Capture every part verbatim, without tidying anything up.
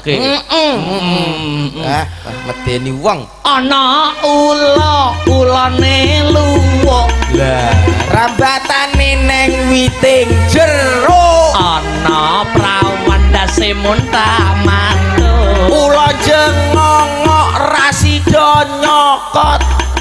dijeblake. Heeh. Ah, medeni wong. Ana ula ulane luwuk. Lah, rambatane neng witing jero. Ana prawan dase muntah mantuk. Ula jengongok rasida nyokot.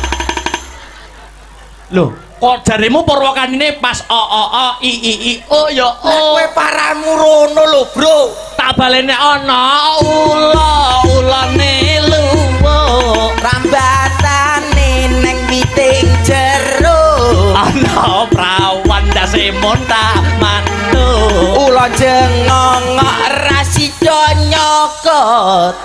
Lho, kok jarimu Purwakanine pas o o o i i i o ya o. Kowe paramu rono lho, Bro. Tak balene ana ula ulane luwuk. Rambatane neng witing jero. Ana prawan dase muntah mantuk. Ula jengongok rasida nyokot.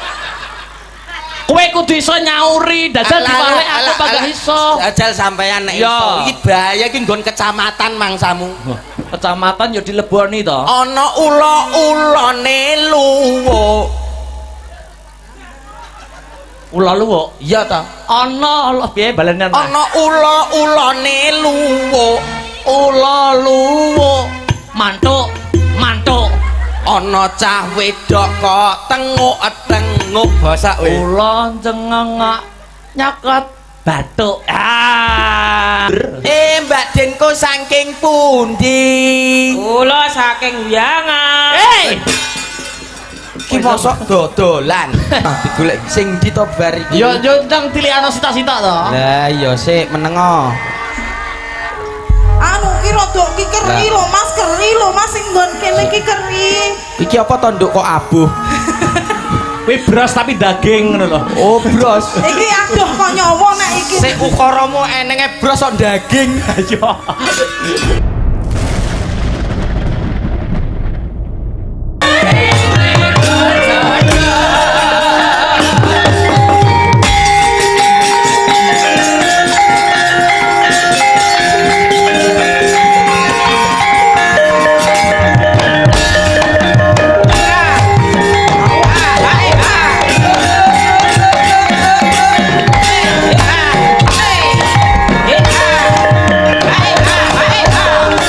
Kowe kudu iso nyauri, dajal diwalek aku bagah iso. Dajal sampean nek iso. Iki bahaya iki nggon kecamatan mangsamu. Kecamatan ya dileboni to. Ana ula-ulane luwuk. Ula luwuk. Iya ta? Ana lho piye balene. Ana ula-ulane luwuk. Ula luwuk. Mantuk, mantuk. Ana cah wedok kok tenguk-tenguk basa we. Ula jengengak nyakot bathuk. Ah. Eh, Mbak Denko saking pundi? Kula saking Wiyangan. Hei. Ki mosok dodolan. Digolek sing ndi to bar iki? Yo yo ndang tilikano sitok-sitok to. Lah iya sik menengo. Anu ki rada ki keri lho Mas, keri lho Mas sing nggon kene ki keri. Iki apa to nduk kok abuh? Kuwi bros tapi daging ngono lho. Oh, bros. Iki aduh kok nyawa nek iki. Sik ukaramu enenge bros kok daging. Ayo. Hey,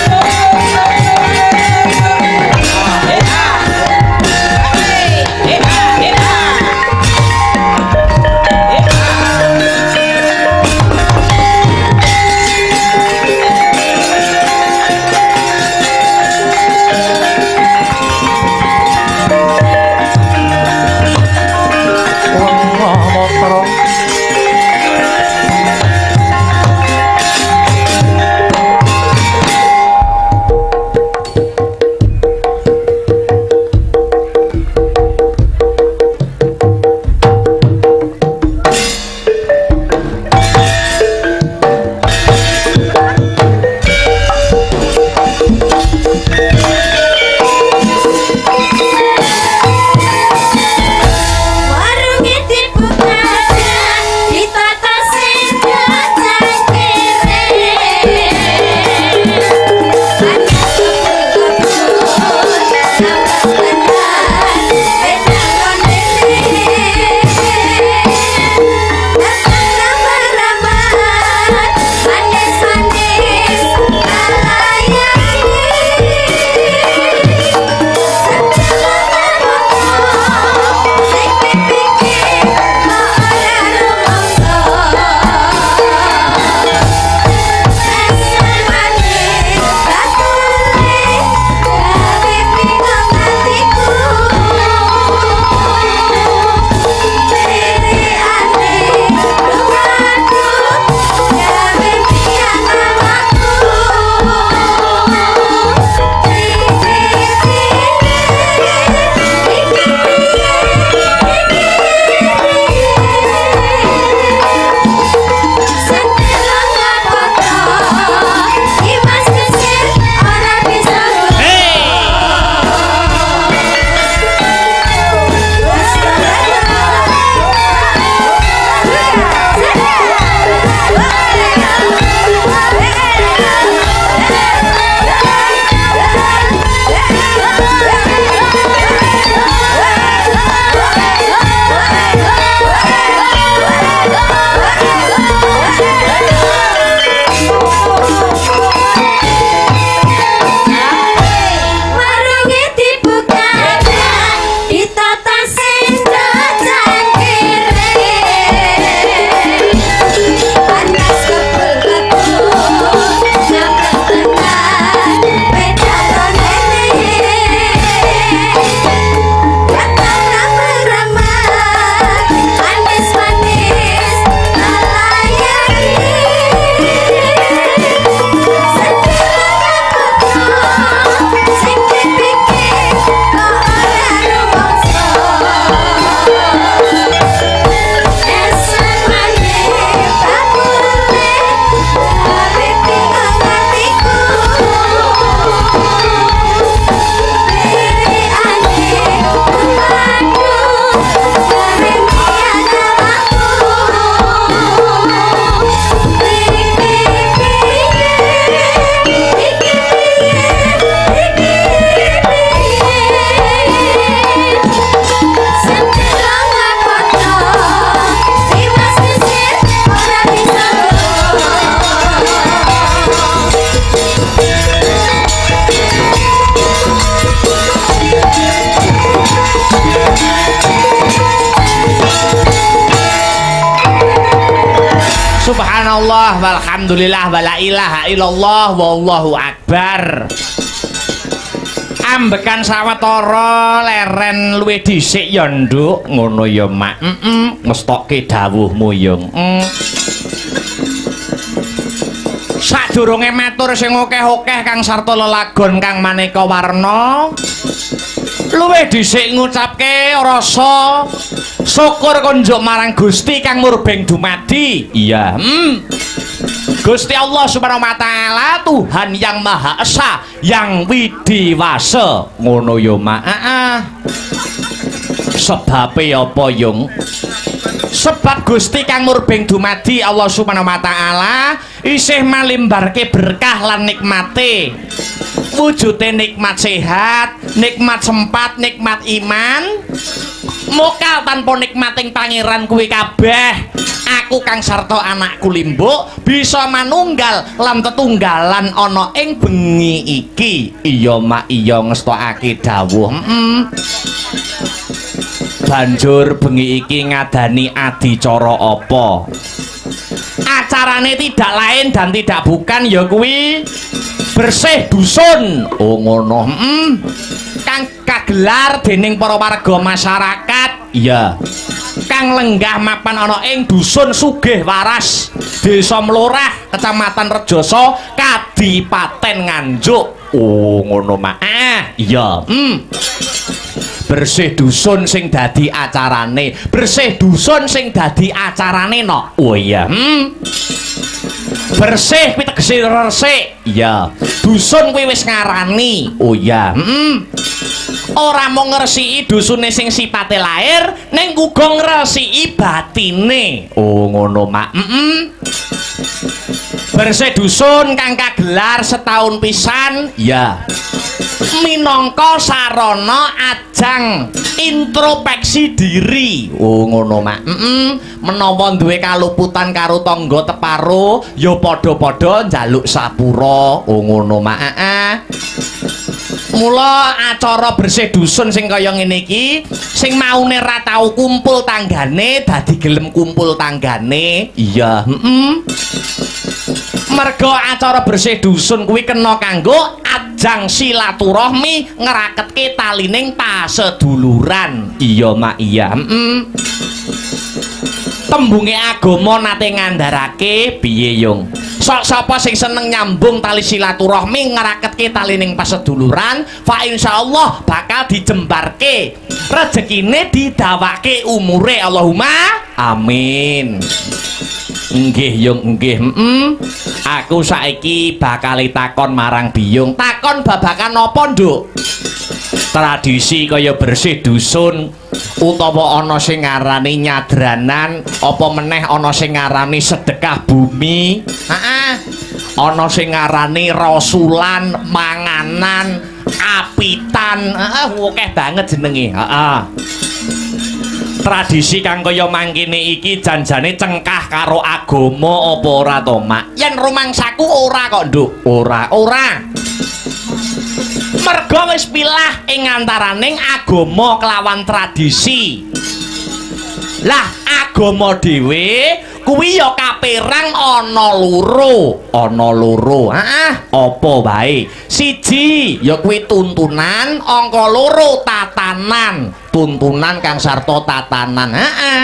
walhamdulillah wala ilaha illallah wallahu akbar. Ambekan sawetara leren luwih dhisik ya nduk ngono ya mak. Heeh ngestokke dawuhmu yung. Mm. Sadurunge matur sing akeh-akeh kang sarta lelagon kang maneka warna luwih dhisik ngucapke rasa syukur kunjuk marang Gusti kang murbeng dumadi. Iya. Hmm. Gusti Allah Subhanahu wa taala Tuhan yang Maha Esa, yang widiwasa. Ngono yo mak. Heeh. Sebabe apa yung? Sebab Gusti kang murbeng dumadi Allah Subhanahu wa taala isih malimbarke berkah lan nikmate. Wujude nikmat sehat, nikmat sempat, nikmat iman. Mokal tanpa nikmating pangeran kuwi kabeh. Aku kang sarta anakku limbuk bisa manunggal lan tetunggalan ana ing bengi iki. Iya mak iya ngestokake dawuh. Heeh. Banjur bengi iki ngadani adicara apa? Acarane tidak lain dan tidak bukan ya kuwi bersih dusun. Oh ngono. Heeh. Kang kagelar dening para warga masyarakat. Iya. Kang lenggah mapan ana ing dusun Sugih Waras, Desa Mlorah, Kecamatan Rejoso, Kadipaten Nganjuk. Oh ngono mak. Ah, iya. Hmm. Bersih dusun sing dadi acarane, bersih dusun sing dadi acarane no. Oh iya. Hmm. Bersih kuwi tegese resik. Iya. Dusun kuwi wis ngarani. Oh iya. Hmm. Ora mung ngresiki dusune sing sipate lahir, ning uga ngresiki batine. Oh ngono mak. Heeh. Bersih dusun kang kagelar setahun pisan. Ya. Minangka sarana ajang introspeksi diri. Oh ngono mak. Heeh. Menawa duwe kaluputan karo tangga teparo, ya padha-padha njaluk sapura. Oh ngono mak. Heeh. Mula acara bersih dusun sing kaya ngene iki, sing maune ra tau kumpul tanggane dadi gelem kumpul tanggane. Iya, heeh. Merga acara bersih dusun kuwi kena kanggo ajang silaturahmi ngraketke talining paseduluran. Iya mak iya. Heeh. Tembunge agama nate ngandharake piye yung? Sok sapa sing seneng nyambung tali silaturahmi ngraketke talining paseduluran, fa insyaallah bakal dijembarke. Rezekine didawake umure Allahumma amin. Nggih yung nggih. Heeh. Aku saiki bakal takon marang Biyung. Takon babakan apa, Nduk? Tradisi kaya bersih dusun utawa ana sing ngarani nyadranan, apa meneh ana sing ngarani sedekah bumi. Heeh. Ana sing ngarani rasulan, manganan, apitan. Heeh, akeh banget jenenge. Heeh. Tradisi kang kaya mangkene iki janjane cengkah karo agama apa ora to, Mak? Yen rumangsaku ora kok, Nduk. Ora, ora. Merga wis pilah ing antaraning agama kelawan tradisi. Lah agama dhewe kuwi ya kaperang ana loro, ana loro. Heeh, apa wae? Siji ya kuwi tuntunan, angka loro tatanan. Tuntunan kang sarta tatanan. Heeh.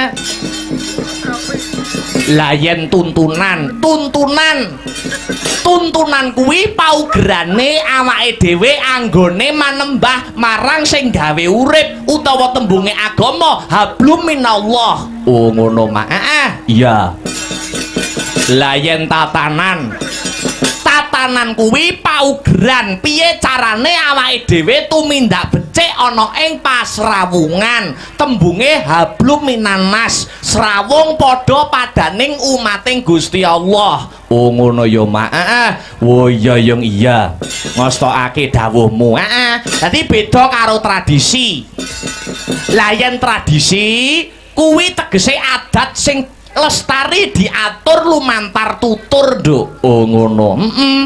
Lah yen tuntunan, tuntunan tuntunan kuwi paugerane awake dhewe anggone manembah marang sing gawe urip utawa tembunge agama hablum minallah. Oh ngono mak. Heeh. Iya. Lah yen tatanan tatanan kuwi paugeran piye carane awake dhewe tumindak becik ana ing pasrawungan, tembunge hablum minanas, srawung padha padaning umating Gusti Allah. Oh ngono ya mak. Heeh. Oh iya yung iya. Ngostokake dawuhmu. Heeh. Dadi beda karo tradisi. Lah yen tradisi kuwi tegese adat sing lestari diatur lumantar tutur, Nduk. Oh ngono. Heeh.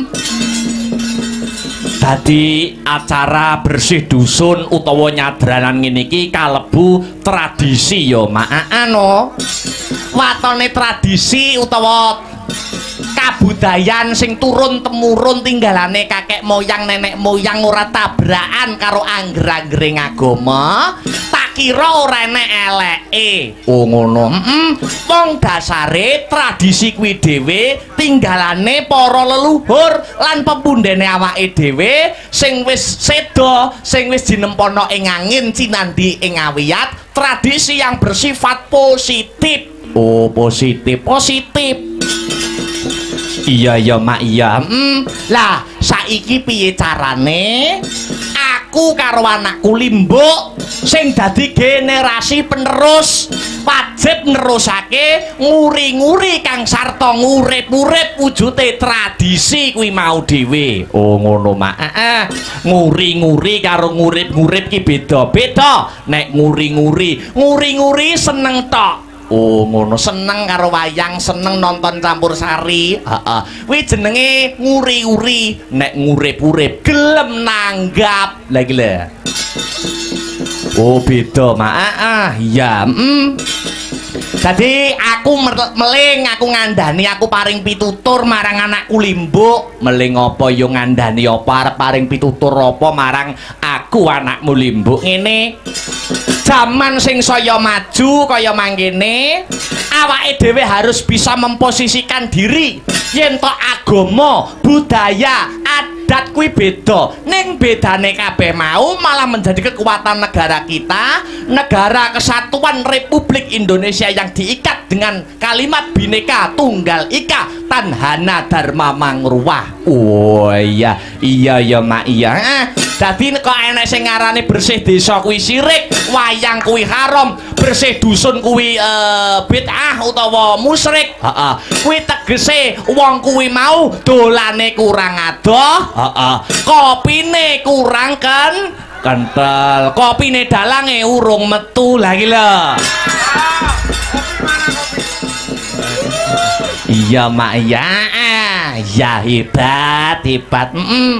Dadi acara bersih dusun utawa nyadranan ngene iki kalebu tradisi ya mak. Ano watone tradisi utawa kabudayan sing turun temurun tinggalane kakek moyang nenek moyang ora tabrakan karo angger-anggering agama, tak kira ora enek eleke. Oh ngono. Heeh. Wong dasare tradisi kuwi dhewe tinggalane para leluhur lan pepundhene awake dhewe sing wis seda, sing wis dinempono ing angin cinandi ing awiyat, tradisi yang bersifat positif. Oh, positif, positif. Iya ya mak iya. Hmm. Lah saiki piye carane aku karo anakku Limbuk sing dadi generasi penerus wajib nerusake nguri-nguri kang sarta ngurip-urip wujude tradisi kuwi mau dhewe. Oh ngono mak. Heeh. Nguri-nguri karo ngurip-ngurip ki beda-beda. Nek nguri-nguri, nguri-nguri seneng tok. Oh ngono, seneng karo wayang, seneng nonton campursari. Heeh. Kuwi jenenge nguri-uri. Nek ngurip-urip gelem nanggap. Lah iki lho. Oh beda mak. Heeh. Ya, heeh. Jadi aku meling, aku ngandani, aku paring pitutur marang anakku Limbuk. Meling apa yo ngandani apa arep paring pitutur apa marang aku anakmu Limbuk ngene. Zaman sing saya maju kaya mangkene, awake dhewe harus bisa memposisikan diri yen tok agama, budaya, adat kuwi beda. Ning bedane kabeh mau malah menjadi kekuatan negara kita, negara kesatuan Republik Indonesia yang diikat dengan kalimat Bhinneka Tunggal Ika Tanhana Dharma Mangruah. Oh iya, iya ya mak iya. Eh, dadi kok enek sing ngarani bersih desa kuwi sirik, wayang kuwi haram, bersih dusun kuwi uh, bid'ah utawa musyrik. Heeh. Kuwi tegese wong kuwi mau dolane kurang adoh, heeh. Kopine kurang kan kental, kopine dalange urung metu lagi lho. Iya mak ya, ya hebat hebat. Mm -mm.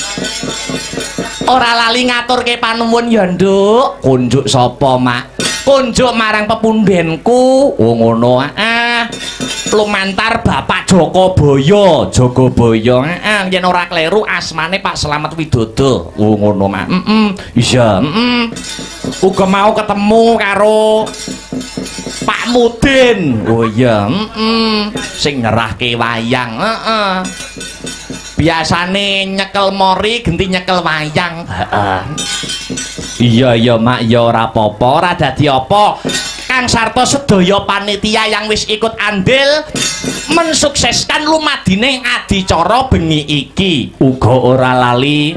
Ora lali ngaturke panuwun ya nduk. Kunjuk sapa mak? Kunjuk marang pepundhenku. Oh ngono ah. Lumantar Bapak Jokobaya, Jogobaya. Heeh, yen ora kleru asmane Pak Slamet Widodo. Oh ngono mak. Heeh. Iya, heeh. Uga mau ketemu karo Pak Mudin. Oh iya, heeh. Sing nyerahke wayang, heeh. Biasane nyekel mori genti nyekel wayang. Heeh. Iya ya mak ya ora apa-apa, ora dadi apa. Kang sarta sedaya panitia yang wis ikut andil mensukseskan lumadine adicara bengi iki. Uga ora lali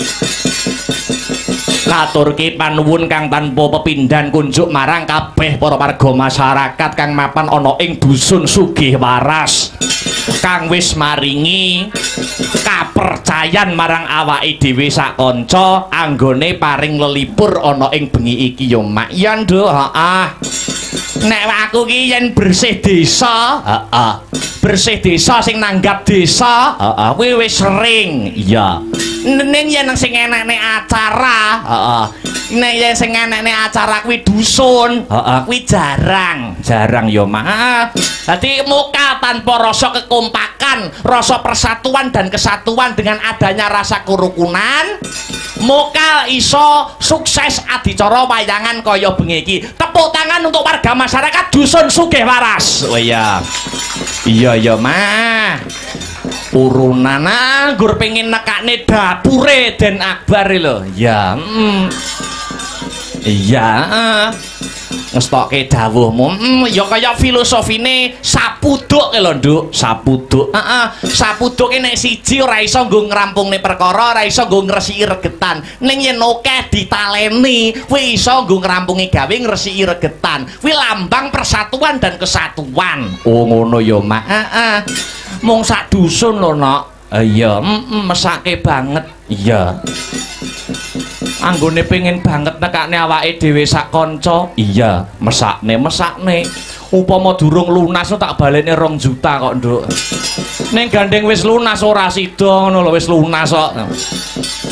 ngaturke panuwun kang tanpa pepindhan kunjuk marang kabeh para warga masyarakat kang mapan ana ing dusun Sugih Waras kang wis maringi kapercayan marang awake dhewe sak kanca anggone paring lelipur ana ing bengi iki ya mak. Ya nduk, heeh. Nek aku ki yen bersih desa, heeh. Bersih desa sing nanggap desa, heeh. Kuwi wis sering, iya. Ning yen sing enekne acara, heeh. Nek yen sing enekne acara kuwi dusun, heeh, kuwi jarang, jarang ya mak. Dadi muka tanpa rasa kekompakan, rasa persatuan dan kesatuan dengan adanya rasa kerukunan, muka iso sukses adicara wayangan kaya bengi iki. Tepuk tangan untuk warga masyarakat dusun Sugih Waras. Oh iya. Iya ya mah. Urunan anggur pengen nekakne dapure Den Akbar lho. Ya, mm. Iya, uh. ngestokke dawuhmu. Mm, ya kaya filosofine sapuduk lho, Nduk. Sapuduk. Heeh. Uh -uh. Sapuduk nek siji ora iso nggo ngrampungne perkara, ora iso nggo ngresiki regetan. Ning yen akeh ditaleni, kuwi iso nggo ngrampungi gawe ngresiki regetan. Kuwi lambang persatuan dan kesatuan. Oh ngono ya, Mak. Heeh. Uh -uh. Mung sak dusun lho, Nok. Iya, heeh, mesake banget. Iya. Anggone pengen banget nekakne awake dhewe sak kanca. Iya, mesakne, mesakne. Upama durung lunas tak balekne rong juta kok, Nduk. Ning gandeng wis lunas ora sida ngono lho, wis lunas kok.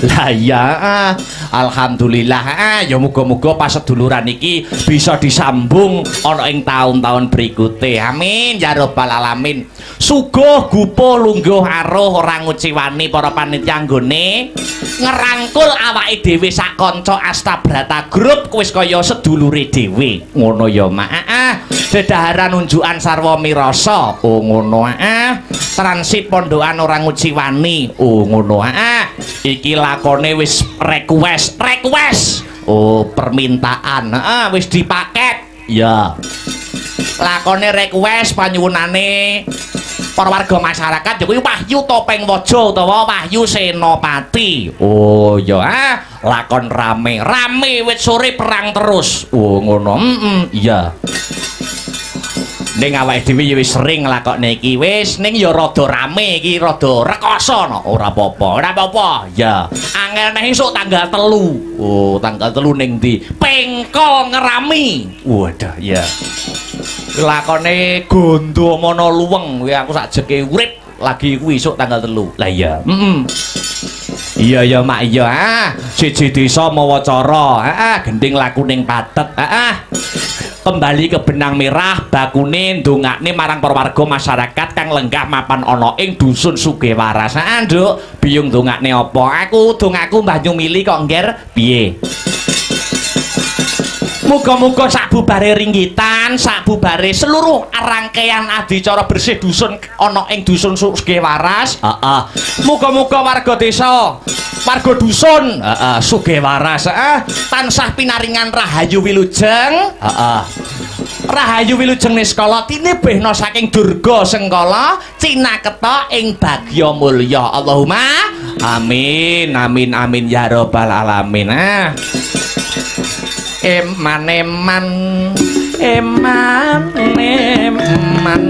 Lah iya, ah. Alhamdulillah, ah. Ya muga-muga pas seduluran iki bisa disambung ana ing taun-taun berikutnya. Amin ya rabbal alamin. Suguh gupuh lungguh aruh ora nguciwani para panitia nggone ngerangkul awake dhewe sak kanca Astabrata Group wis kaya sedulure dhewe. Ngono ya, Mak. Ah. Dedaharan unjukan sarwa mirasa. Oh ngono, ah. Transit pondokan ora nguciwani. Oh ngono, ah. Iki lakone wis request, request. Oh, permintaan. Heeh, wis dipaket. Ya. Lakone request panyuwunane para warga masyarakat ya kuwi Wahyu Topeng Waja utawa Wahyu Senopati. Oh, ya ah, lakon rame. Rame wit sore perang terus. Oh, ngono. Heeh, iya. Ning awake dhewe ya wis sering nglakokne iki wis ning ya rada rame iki rada rekoso no. Ora apa-apa, ora apa-apa. Ya, angel neh esuk tanggal telu. Oh, tanggal telu ning ndi? Pengkol Ngerami. Waduh, ya. Lakone Gondo Mono Luweng kuwi aku sak jeke urip lagi kuwi esuk tanggal telu. Lah iya. Heeh. Iya ya Mak iya. Ah, siji desa mawa cara. Heeh, gending lakuning patet. Heeh. Kembali ke benang merah bakune ndongakne marang para warga masyarakat kang lenggah mapan ana ing dusun Sugewaras. Heeh, Nduk, biyung ndongakne apa? Aku dongaku Mbah Nyumili kok ngger piye? Muga-muga sakbubare ringgitan, sakbubare seluruh rangkaian adicara bersih dusun ana ing dusun Sugewaras. Heeh. Muga-muga warga desa, warga dusun, heeh, Sugewaras, heeh, tansah pinaringan rahayu wilujeng. Heeh. Rahayu wilujeng niskala tinebehna saking durga sengkala cinaketa ing bagya mulya. Allahumma amin amin amin ya rabbal alamin. Ah. Eman eman eman eman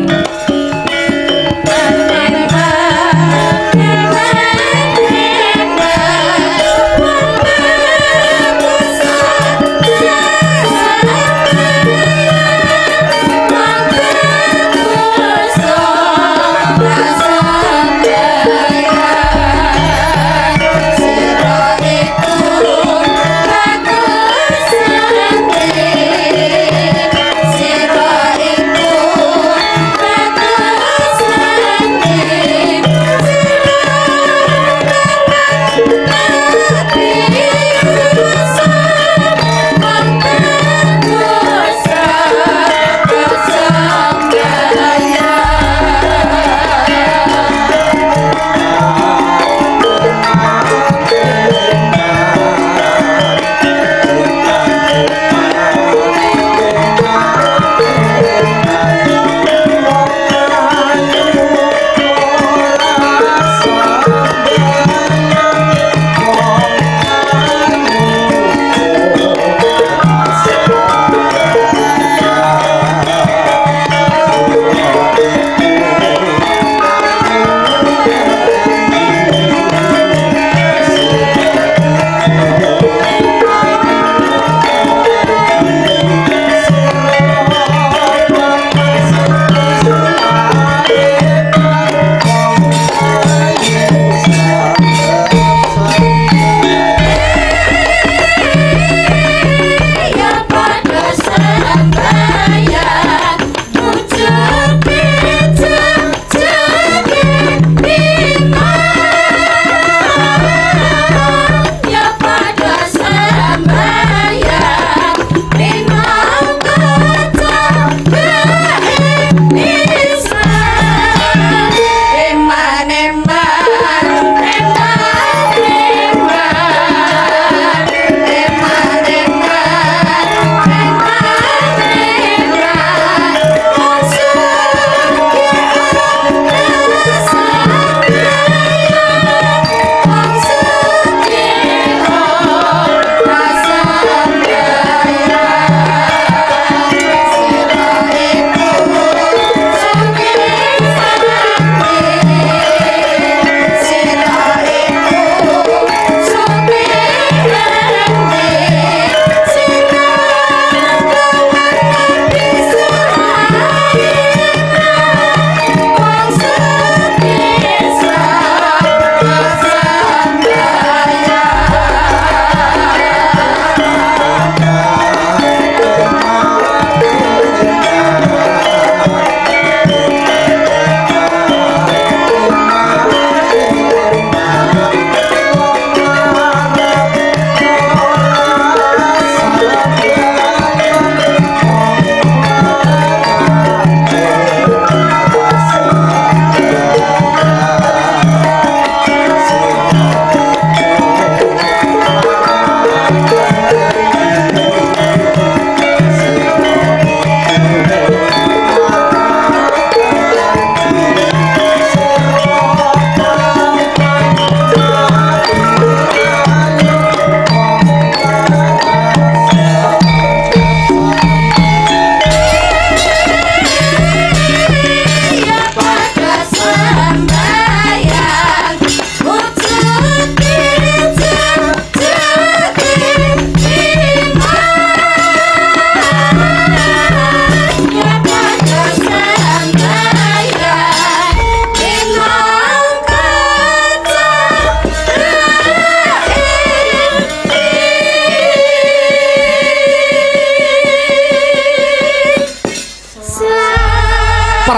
Sira iku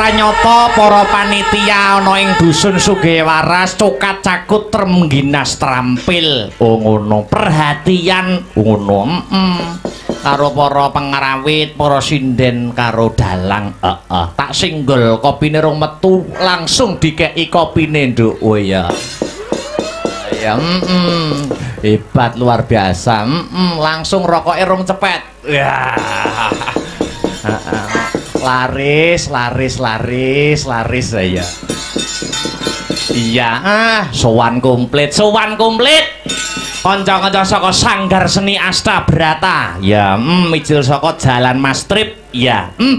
pranyata para panitia ana ing dusun Sugewaras cokat cakut tremginas trampil. Oh ngono, perhatian ngono. Heeh. Karo para pengrawit, para sinden karo dalang. Heeh. Tak singgol kopine rong metu langsung dikeki kopine, Nduk. Oh iya. Ya, heeh. Hebat luar biasa. Heeh. Langsung rokoke rong cepet. Ya. Heeh. Laris, laris, laris, laris saya. Iya, ah, sowan komplit, sowan komplit. Kanca-kanca saka Sanggar Seni Astabrata. Ya, mm, mijil saka Jalan Mastrip. Ya, mm.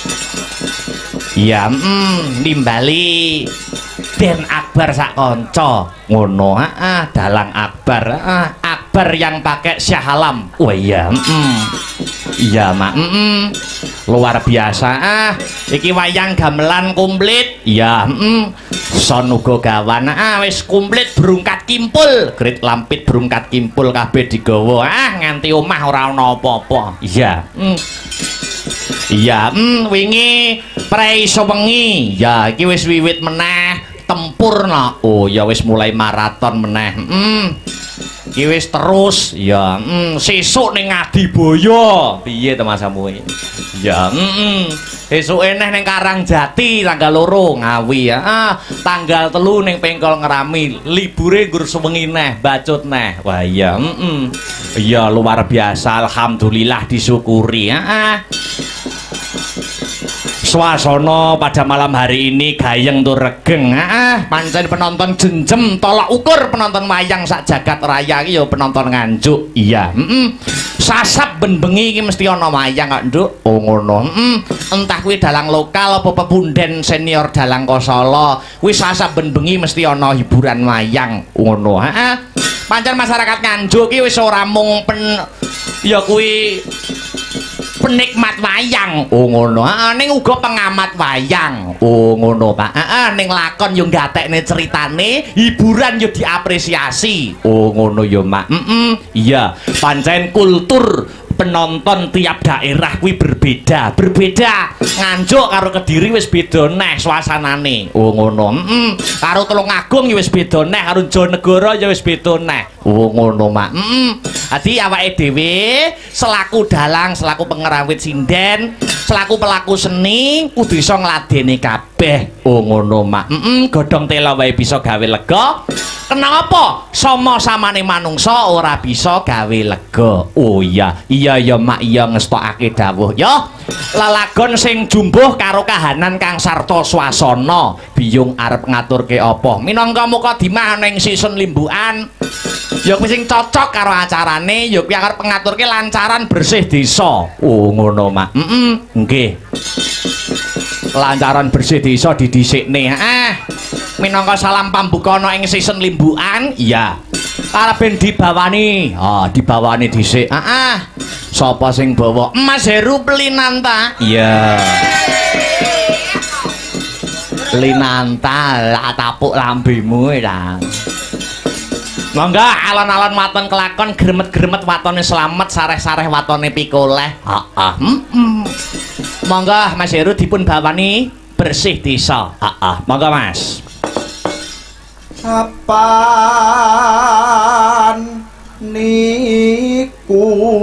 Ya, mm, nimbali Den Akbar sak kanca. Ngono, ah, dalang Akbar, ah, Akbar yang pakai Syah Alam. Oh iya, mm. Iya, Mak. Mm, luar biasa. Ah, iki wayang gamelan komplit. Ya, mm. Son uga gawan. Ah, wis komplit brungkat kimpul. Grit lampit brungkat kimpul kabeh digawa. Ah, nganti omah ora ana apa-apa. Iya. Mm. Iya, mm, wingi praiso wengi. Ya, iki wis wiwit meneh tempur no. Oh, ya wis mulai maraton meneh. Mm. Iki wis terus ya, mm, sesuk ning Adibaya. Piye to Mas Samuel? Ya, heeh. Mm, Esuk eneh ning Karangjati tanggal loro Ngawi ya. Ah, tanggal telu ning Pengkol Ngerami. Libure nggur sewengi neh, bacut neh. Wah iya, heeh. Mm, iya luar biasa, alhamdulillah disyukuri ya. Ah. Suasana pada malam hari ini gayeng tur regeng. Ah, pancen penonton jenjem tolak ukur penonton wayang sak jagat raya iki ya penonton nganjuk. Iya, heeh. Sasap ben bengi iki mesti ana wayang kok, Nduk. Oh ngono. Heeh. Entah kuwi dalang lokal apa pepunden senior dalang Kosala, kuwi sasap ben bengi mesti ana hiburan wayang. Ngono, heeh. Pancen masyarakat nganjuk iki wis ora mung pen ya kuwi penikmat wayang. Oh ngono. Heeh, ning uga pengamat wayang. Oh ngono, Pak. Heeh, ning lakon yo gatekne ceritane, hiburan yo diapresiasi. Oh ngono yo, Mak. Heeh. Iya, pancen kultur penonton tiap daerah kuwi berbeda, berbeda. Nganjuk karo Kediri wis beda neh suasanane. Oh ngono. Heeh. Karo Tulungagung ya wis beda neh, karo Jonegoro ya wis beda neh. Oh ngono, Mak. Heeh. Dadi awake dhewe selaku dalang, selaku pengerawit sinden, selaku pelaku seni kudu iso ngladeni kabeh. Oh ngono, Mak. Heeh. Godhong tela wae bisa gawe lega. Kenapa sama samane manungsa ora bisa gawe lega? Oh iya, iya ya Mak, iya ngestokake dawuh ya. Lelagon sing jumbuh karo kahanan kang sarta swasana, biyung arep ngaturke apa? Minangka mukadimah ning season limbukan. Ya kuwi sing cocok karo acarane, ya kuwi arep ngaturke lancaran bersih desa. Oh ngono, Mak. Heeh, nggih. Lancaran bersih desa didhisikne. Ah. Minangka salam pambukana ing season limbukan, iya. Arep ben dibawani. Ah, dibawani dhisik. Heeh. Sapa sing bawa? Mas Heru Pelinanta. Iya. Pelinanta, lak tapuk lambemu ta. Monggo alon-alon waton kelakon gremet-gremet watone slamet, sareh-sareh watone pikoleh. Heeh. Heeh. Monggo Mas Heru dipun bawani bersih desa. Heeh. Monggo Mas. Kapan niku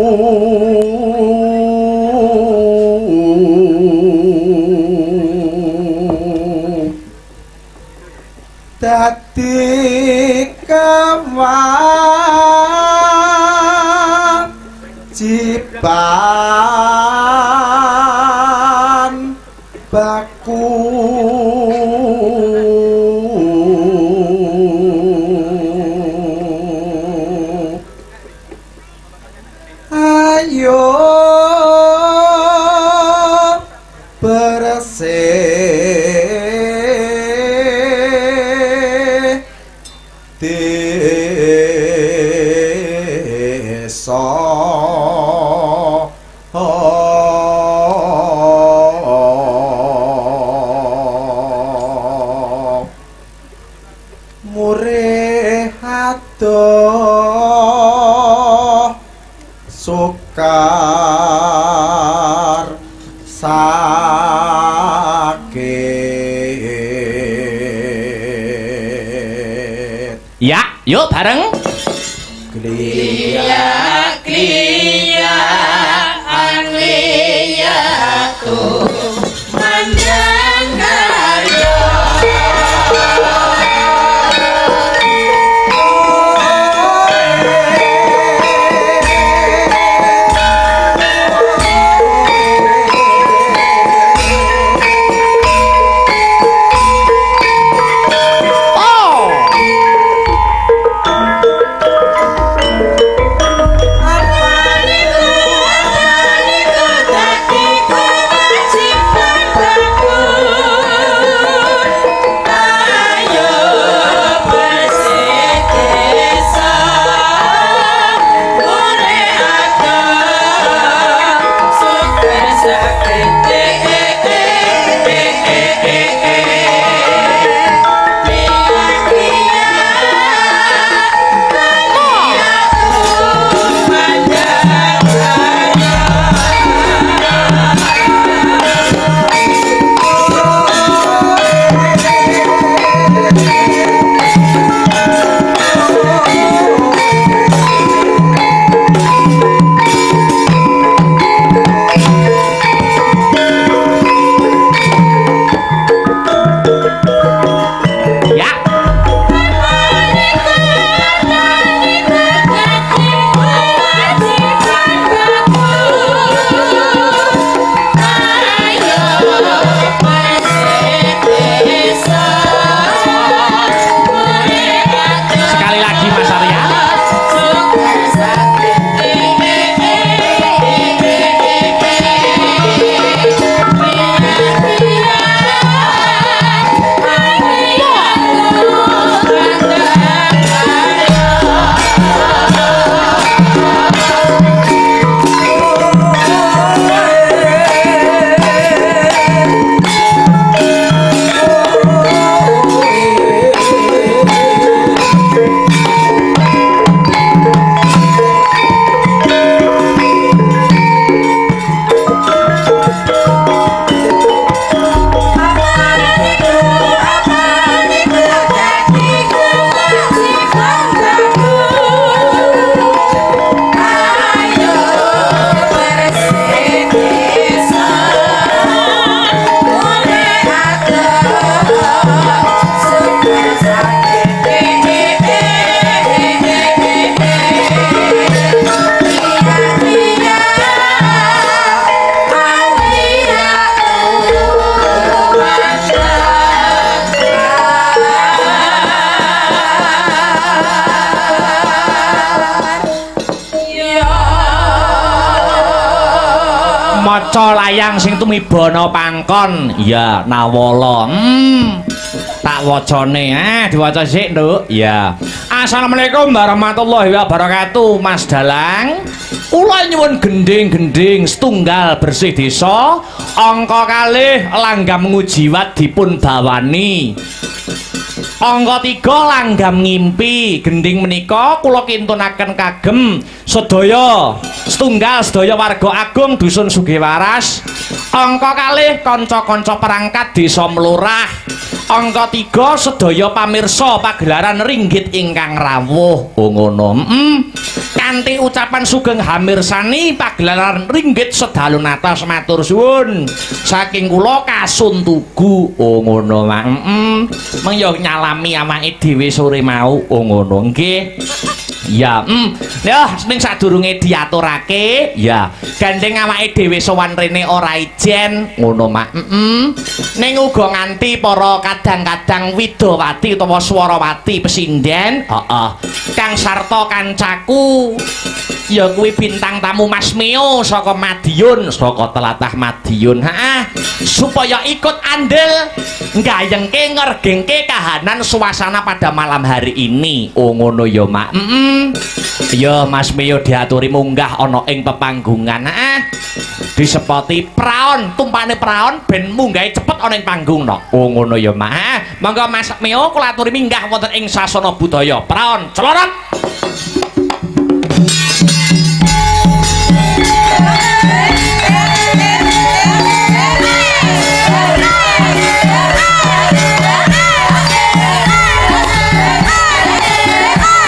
dadi kewajiban baku ayo bersih desa murih sukar sa Yuk bareng. Glia glia anglia tu manjang kaya. Maca layang sing tumibana pangkon ya nawala. Hmm. Tak wacane ah diwaca sik, Nduk. Ya. Assalamualaikum warahmatullahi wabarakatuh, Mas Dalang. Kula nyuwun gending-gending setunggal bersih desa, angka kalih langgam ngujiwat dipun bawani. Angka tiga langgam ngimpi. Gending menika kula kintunaken kagem sedaya setunggal sedaya warga agung dusun Sugiwaras. Angka kalih kanca-kanca perangkat desa Mlurah. Angka tiga sedaya pamirsa pagelaran ringgit ingkang rawuh. Oh ngono. Heeh. Kanthi ucapan sugeng hamirsani pagelaran ringgit sedalu atas matur suwun saking kula Kasun Tugu. Oh ngono mak. Heeh. Meng yo nyalami awake dhewe sore mau. Oh ngono nggih. Ya, mm. Ya, ning sadurunge diaturake, ya, gandeng awake dhewe sowan rene ora ijen, ngono mak. Heeh. Ning uga nganti para kadang-kadang widawati utawa swarawati pesinden, heeh. Kang sarta kancaku ya kuwi bintang tamu Mas Mio saka Madiun, saka tlatah Madiun. Heeh. Supaya ikut andil nggayengke ngergengke kahanan suasana pada malam hari ini. Oh ngono ya mak. Heeh. Ya Mas Mio diaturi munggah ana ing pepanggungan. Heeh. Disepoti praon, tumpane praon ben munggahe cepet ana ing panggung no. Oh ngono ya mak. Monggo Mas Mio kula aturi minggah wonten ing sasana budaya. Praon, celorot. Ah!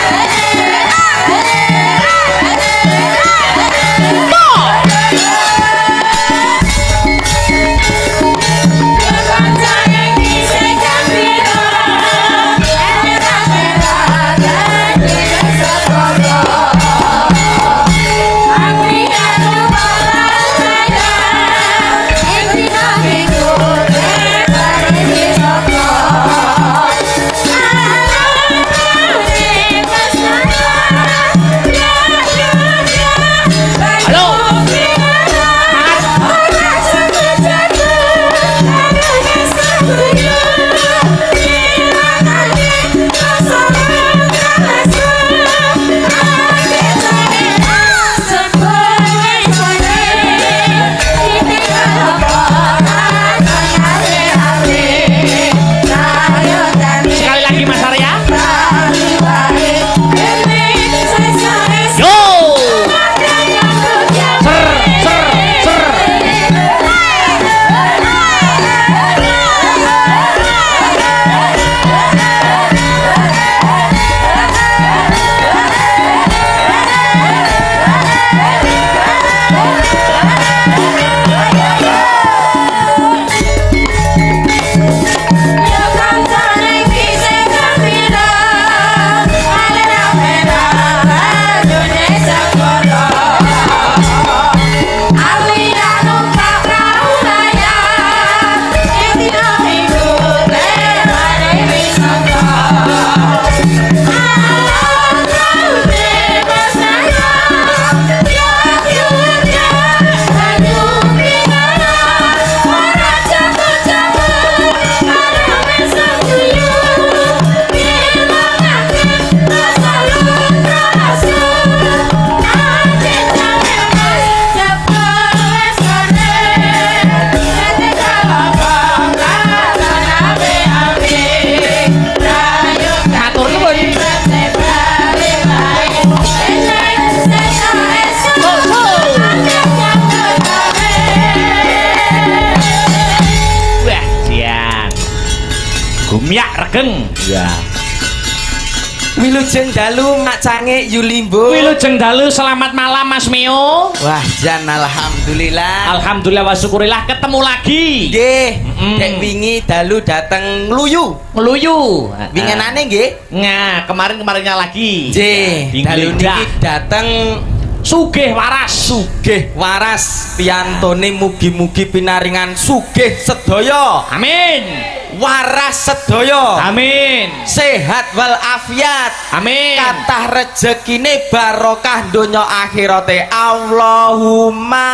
Gumyak regeng. Ya. Wilujeng dalu macange Yulimbo. Wilujeng dalu selamat malam Mas Mio. Wah, jan alhamdulillah. Alhamdulillah wa syukurillah ketemu lagi. Nggih, Mm. dek wingi dalu dateng Ngluyu. Ngeluyu. Wingenane nggih. Nah, kemarin-kemarinnya lagi. Nggih, dalu niki dateng sugih waras. sugih waras piyantone mugi-mugi pinaringan sugih sedaya. Amin. Waras sedaya. Amin. Sehat wal afiat. Amin. Kathah rezekine barokah donya akhirate. Allahumma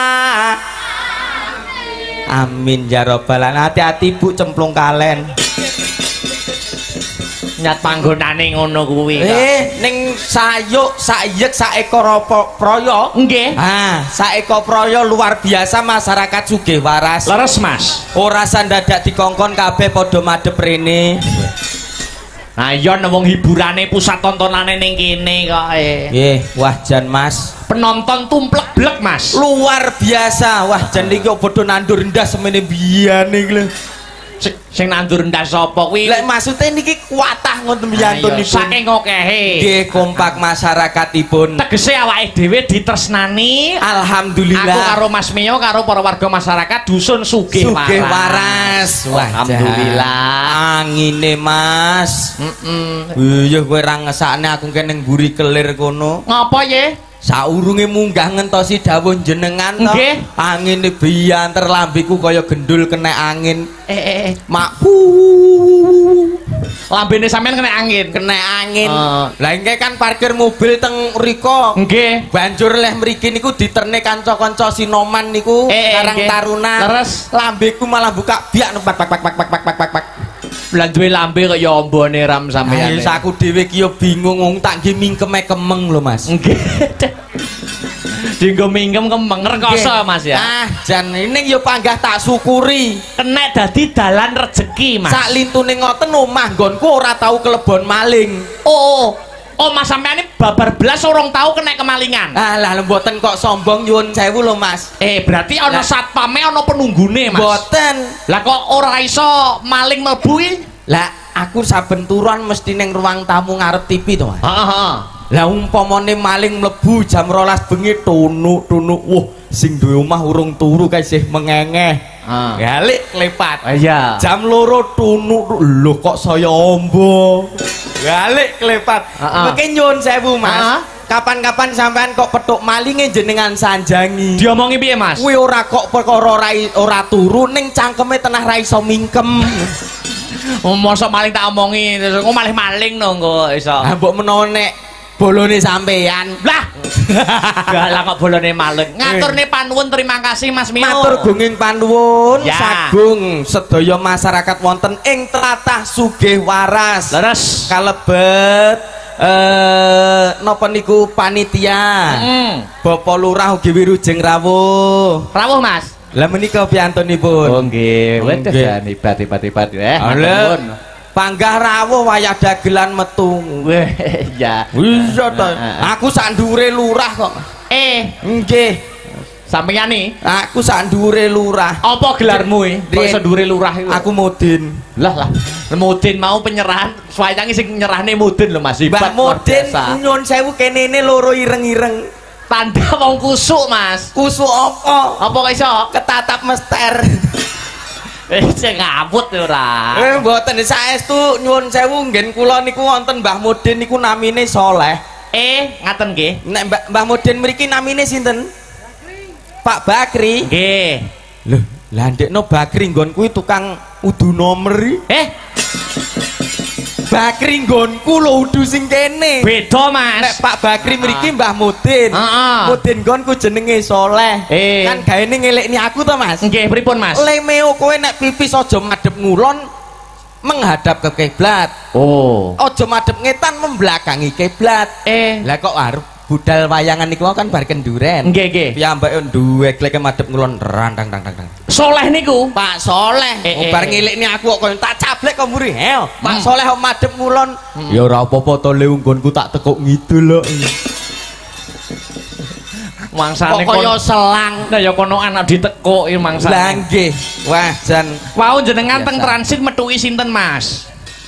amin ya rabbal alamin. Hati-hati Bu cemplung kalen. Nyat panggonane ngono kuwi. Eh ning sayuk sayek saekor apa praya. Nggih. Ah, saekor praya luar biasa masyarakat sugih waras. Leres Mas. Ora sandadak dikongkon kabeh padha madhep rene. Nah, iya wong hiburane pusat tontonane ning kene kok. Nggih, wah jan Mas. Penonton tumplek blek Mas. Luar biasa. Wah jan iki kok padha nandur ndas semene biyane iki lho. Sing, sing nandur ndas sapa kuwi? Lek maksude niki kuatah ngoten biyantunipun. Saking okehe. Nggih kompak masyarakatipun. Tegese awake dhewe ditresnani. Alhamdulillah. Aku karo Mas Mio karo para warga masyarakat dusun sugih waras. Sugih waras. Wah, alhamdulillah. Angine Mas. Heeh. Iya kowe ra ngesakne aku kene mburi kelir kono. Ngapa ye? Saurunge munggah ngentosi dawuh jenengan to. Nggih. Angine biyanter lambeku kaya gendul kena angin. Eh eh eh. Mak Lambene sampean kena angin. kena angin. Oh. Lah engke kan parkir mobil teng mriko. Nggih. Banjur leh mriki niku diterne kanca-kanca Sinoman niku Eh, eh, Karang nggih. Taruna. Leres. Lambeku malah buka biak pak pak pak pak pak pak pak pak pak. Lah duwe lambe kaya ambone ram sampean. Ayo saku dhewe ki yo bingung wong tak nggih mingkeme kemeng lho Mas. Nggih. Dinggo mingkem kemeng rekoso Mas ya. Ah, jan ini yo panggah tak syukuri. Kenek dadi dalan rejeki Mas. Sak lintune ngoten omah nggonku ora tau kelebon maling. Oh, oh Mas sampean ini babar blas urung tau kena kemalingan. Ah lah mboten kok sombong nyuwun sewu lho Mas. Eh berarti ana Lah. satpame ana penunggune Mas. Mboten. Lah kok ora iso maling mlebu iki? Lah aku saben turon mesti ning ruang tamu ngarep T V to Mas. Heeh heeh. Lah umpamane maling mlebu jam rolas bengi tunuk-tunuk. Wah, sing duwe omah urung turu kae isih mengengeh. Ah. Galik klepat. Iya. Jam loro tunuk. Lho kok saya ombo. Galik klepat. Ah, ah. Mengke nyuwun sewu Mas. Ah, ah. Kapan-kapan sampean kok petuk malinge jenengan sanjangi. Diomongi piye Mas? Kuwi ora kok perkara ora ora turu ning cangkeme tenah ra iso mingkem. Oh, mosok maling tak omongi terus kok malih maling no kok iso. Ah mbok menawa nek bolone sampean. Lah. Lah kok bolone maling. Ngaturne panuwun terima kasih Mas Mio. Matur gunging panuwun Ya. sagung sedaya masyarakat wonten ing tlatah sugih waras. Leres. Kalebet eh napa niku panitia. Hmm. Bapak Lurah ugi Wirujeng rawuh. Rawuh Mas. Lah menika piyantunipun. Oh nggih, wedes Nggih. ya hebat-hebat eh. Ala, panggah rawuh wayah dagelan metu. Weh, ya. Iya to. Ah, Aku sak ndure lurah kok. Eh, Nggih. sampeyan nih, Aku sak ndure lurah. apa gelarmu iki? Kok Riyen. iso dhuwure lurah iku? Aku Mudin. lah lah. Mudin mau penyerahan, swayangi sing nyerahne Mudin lho Mas. Hebat, Mbak luar Mudin biasa. nyuwun sewu kenene loro ireng-ireng. Tanda wong kusuk Mas. Kusu apa? Apa kok iso? Ketatap mester. Eh, sing ngawut ora. Eh mboten saestu nyuwun sewu nggen kula niku wonten Mbah Mudin niku namine Soleh. Eh, ngaten nggih. Nek Mbah Mbah Mudin mriki namine sinten? Pak Bakri. Nggih. Loh, lah ndekno Bakri nggon kuwi tukang udu nomer. Eh, Bakri nggonku lho udu sing kene. beda Mas. Nek Pak Bakri mriki Mbah Mudin. Heeh. Mudin nggonku jenenge Soleh. Eh. Kan gaene ngelekni aku to, Mas. Nggih, pripun Mas? Lemeo kowe nek pipis aja madhep ngulon menghadap ke kiblat. Oh. Aja madhep ngetan membelakangi kiblat. Eh, Lah kok arep budal wayangan niku kan bar kenduren. nggih nggih. Piyambake duwe kleke madhep ngulon randang tang tang tang. Soleh niku. Pak Soleh, Eh, eh, bar eh. ngelikni aku kok koyo tak cablek kok mburi. Heo, Pak Hmm. Soleh kok madhep ngulon. Ya ora apa-apa to le nggonku tak tekuk ngidul kok. Mangsane Kok kaya selang. Nah ya kono anak ditekoki Lah mangsane. nggih. Wah, jan Wau jenengan teng Biasa. transit metuki sinten Mas?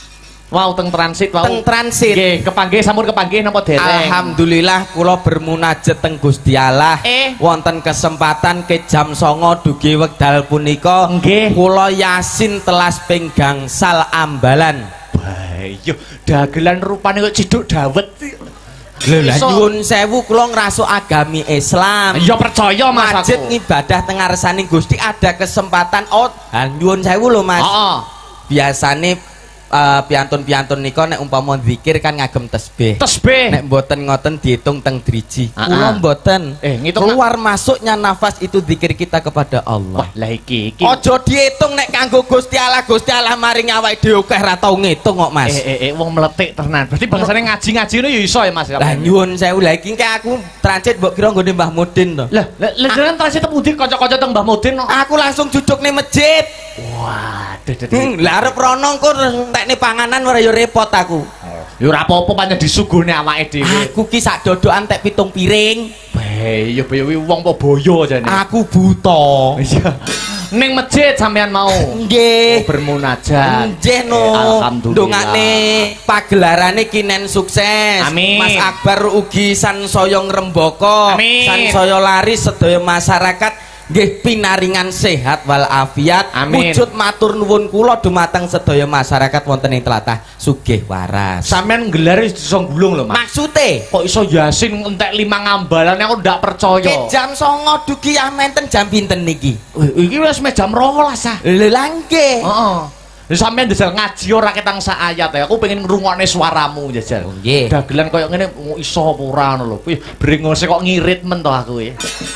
Wow, teng transit wow. Teng transit. Nggih, kepanggih sampun kepanggih napa dereng? Alhamdulillah kula bermunajat teng Gusti Allah. Eh. Wonten kesempatan ke jam songo dugi wekdal punika Nggih. kula Yasin telas ping gangsal ambalan. Bayo, dagelan rupane kok ciduk dawet. Lho lah nyuwun sewu kula ngrasuk agami Islam. Ya percaya Mas Masjid aku. ngibadah teng ngarsane Gusti ada kesempatan oh, ha nyuwun sewu lho Mas. Heeh. Biasane Uh, piantun-piantun nika nek umpama zikir kan ngagem tasbih. Tasbih. Nek mboten ngoten diitung teng driji. Ah, Kula ah. mboten. Eh, ngitung keluar masuknya nafas itu zikir kita kepada Allah. Wah, lah iki iki. Aja diitung nek kanggo Gusti Allah, Gusti Allah maring awake dhewe akeh ra tau ngitung kok, Mas. Eh eh eh wong meletik tenan. Berarti bangsane ngaji-ngaji ngono ya iso ya Mas. Lah nyuwun sewu lah iki kek aku transit mbok kira nggone Mbah Mudin to. Lah, lah jenengan transit temudi kanca-kanca teng Mbah Mudin no. Aku langsung jujukne masjid. Waduh, duh, duh. Hmm, lah arep rono engko entekne panganan ora ya repot aku. Ya ora apa-apa pancen disuguhne awake dhewe. Aku ki sak dodokan tek pitung piring. Bayo bayo wong apa boyo jane. Aku buta. Iya. Ning masjid sampean mau. Nggih. Bermunajat. Nggih no. Eh, alhamdulillah. Ndongakne pagelarane kinen sukses. Amin. Mas Akbar ugi sansaya ngrembaka. Amin. Sansaya laris sedaya masyarakat nggih pinaringan sehat wal afiat. Amin. Wujud matur nuwun kula dumateng sedaya masyarakat wonten ing tlatah sugih waras. Sampean nggelare iso gulung lho, Mas. Maksude Kok iso Yasin entek lima ngambalan aku ndak percaya. ke jam songo dugi ah menten jam pinten niki? Wih, iki wis jam dua belas ah. Lho lah nggih. Heeh. Wis sampean jajal ngaji ora ketang sak ayat ya. Aku pengen ngrungokne suaramu jajal. Oh, nggih. Dagelan koyo ngene oh, iso apa ora ngono lho. Wih, brengose kok ngirit men to aku ya.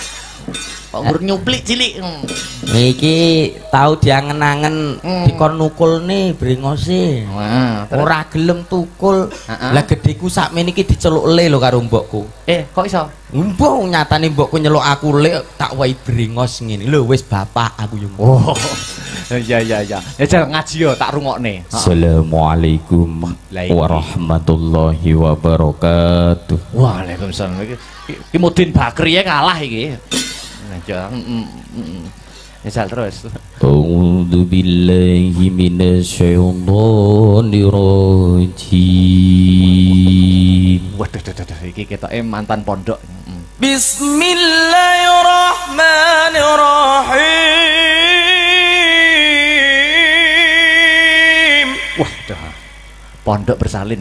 Kok ngur nyuplik cilik. Hmm. Iki tau diangen-angen Hmm. dikon nukulne brengose. Wah, terus- Ora gelem tukul. Heeh. Lah gedheku sakmene iki diceluk le lho karo mbokku. Eh, kok iso? Mbok nyatane mbokku nyeluk aku le tak wae brengos ngene. Lho wis bapak aku yo. Oh. Iya iya iya. Ya jal ngaji yo tak rungokne. Heeh. Assalamualaikum warahmatullahi wabarakatuh. Waalaikumsalam. Iki iki Mudin Bakri ya kalah iki. Nah, ya. mm, mm, mm. Ya jal terus. A'udzu billahi minasyaitonir rajim. Waduh, duh, duh, duh. Iki ketoke mantan pondok. Mm. Bismillahirrahmanirrahim. Wah, dah. Pondok bersalin.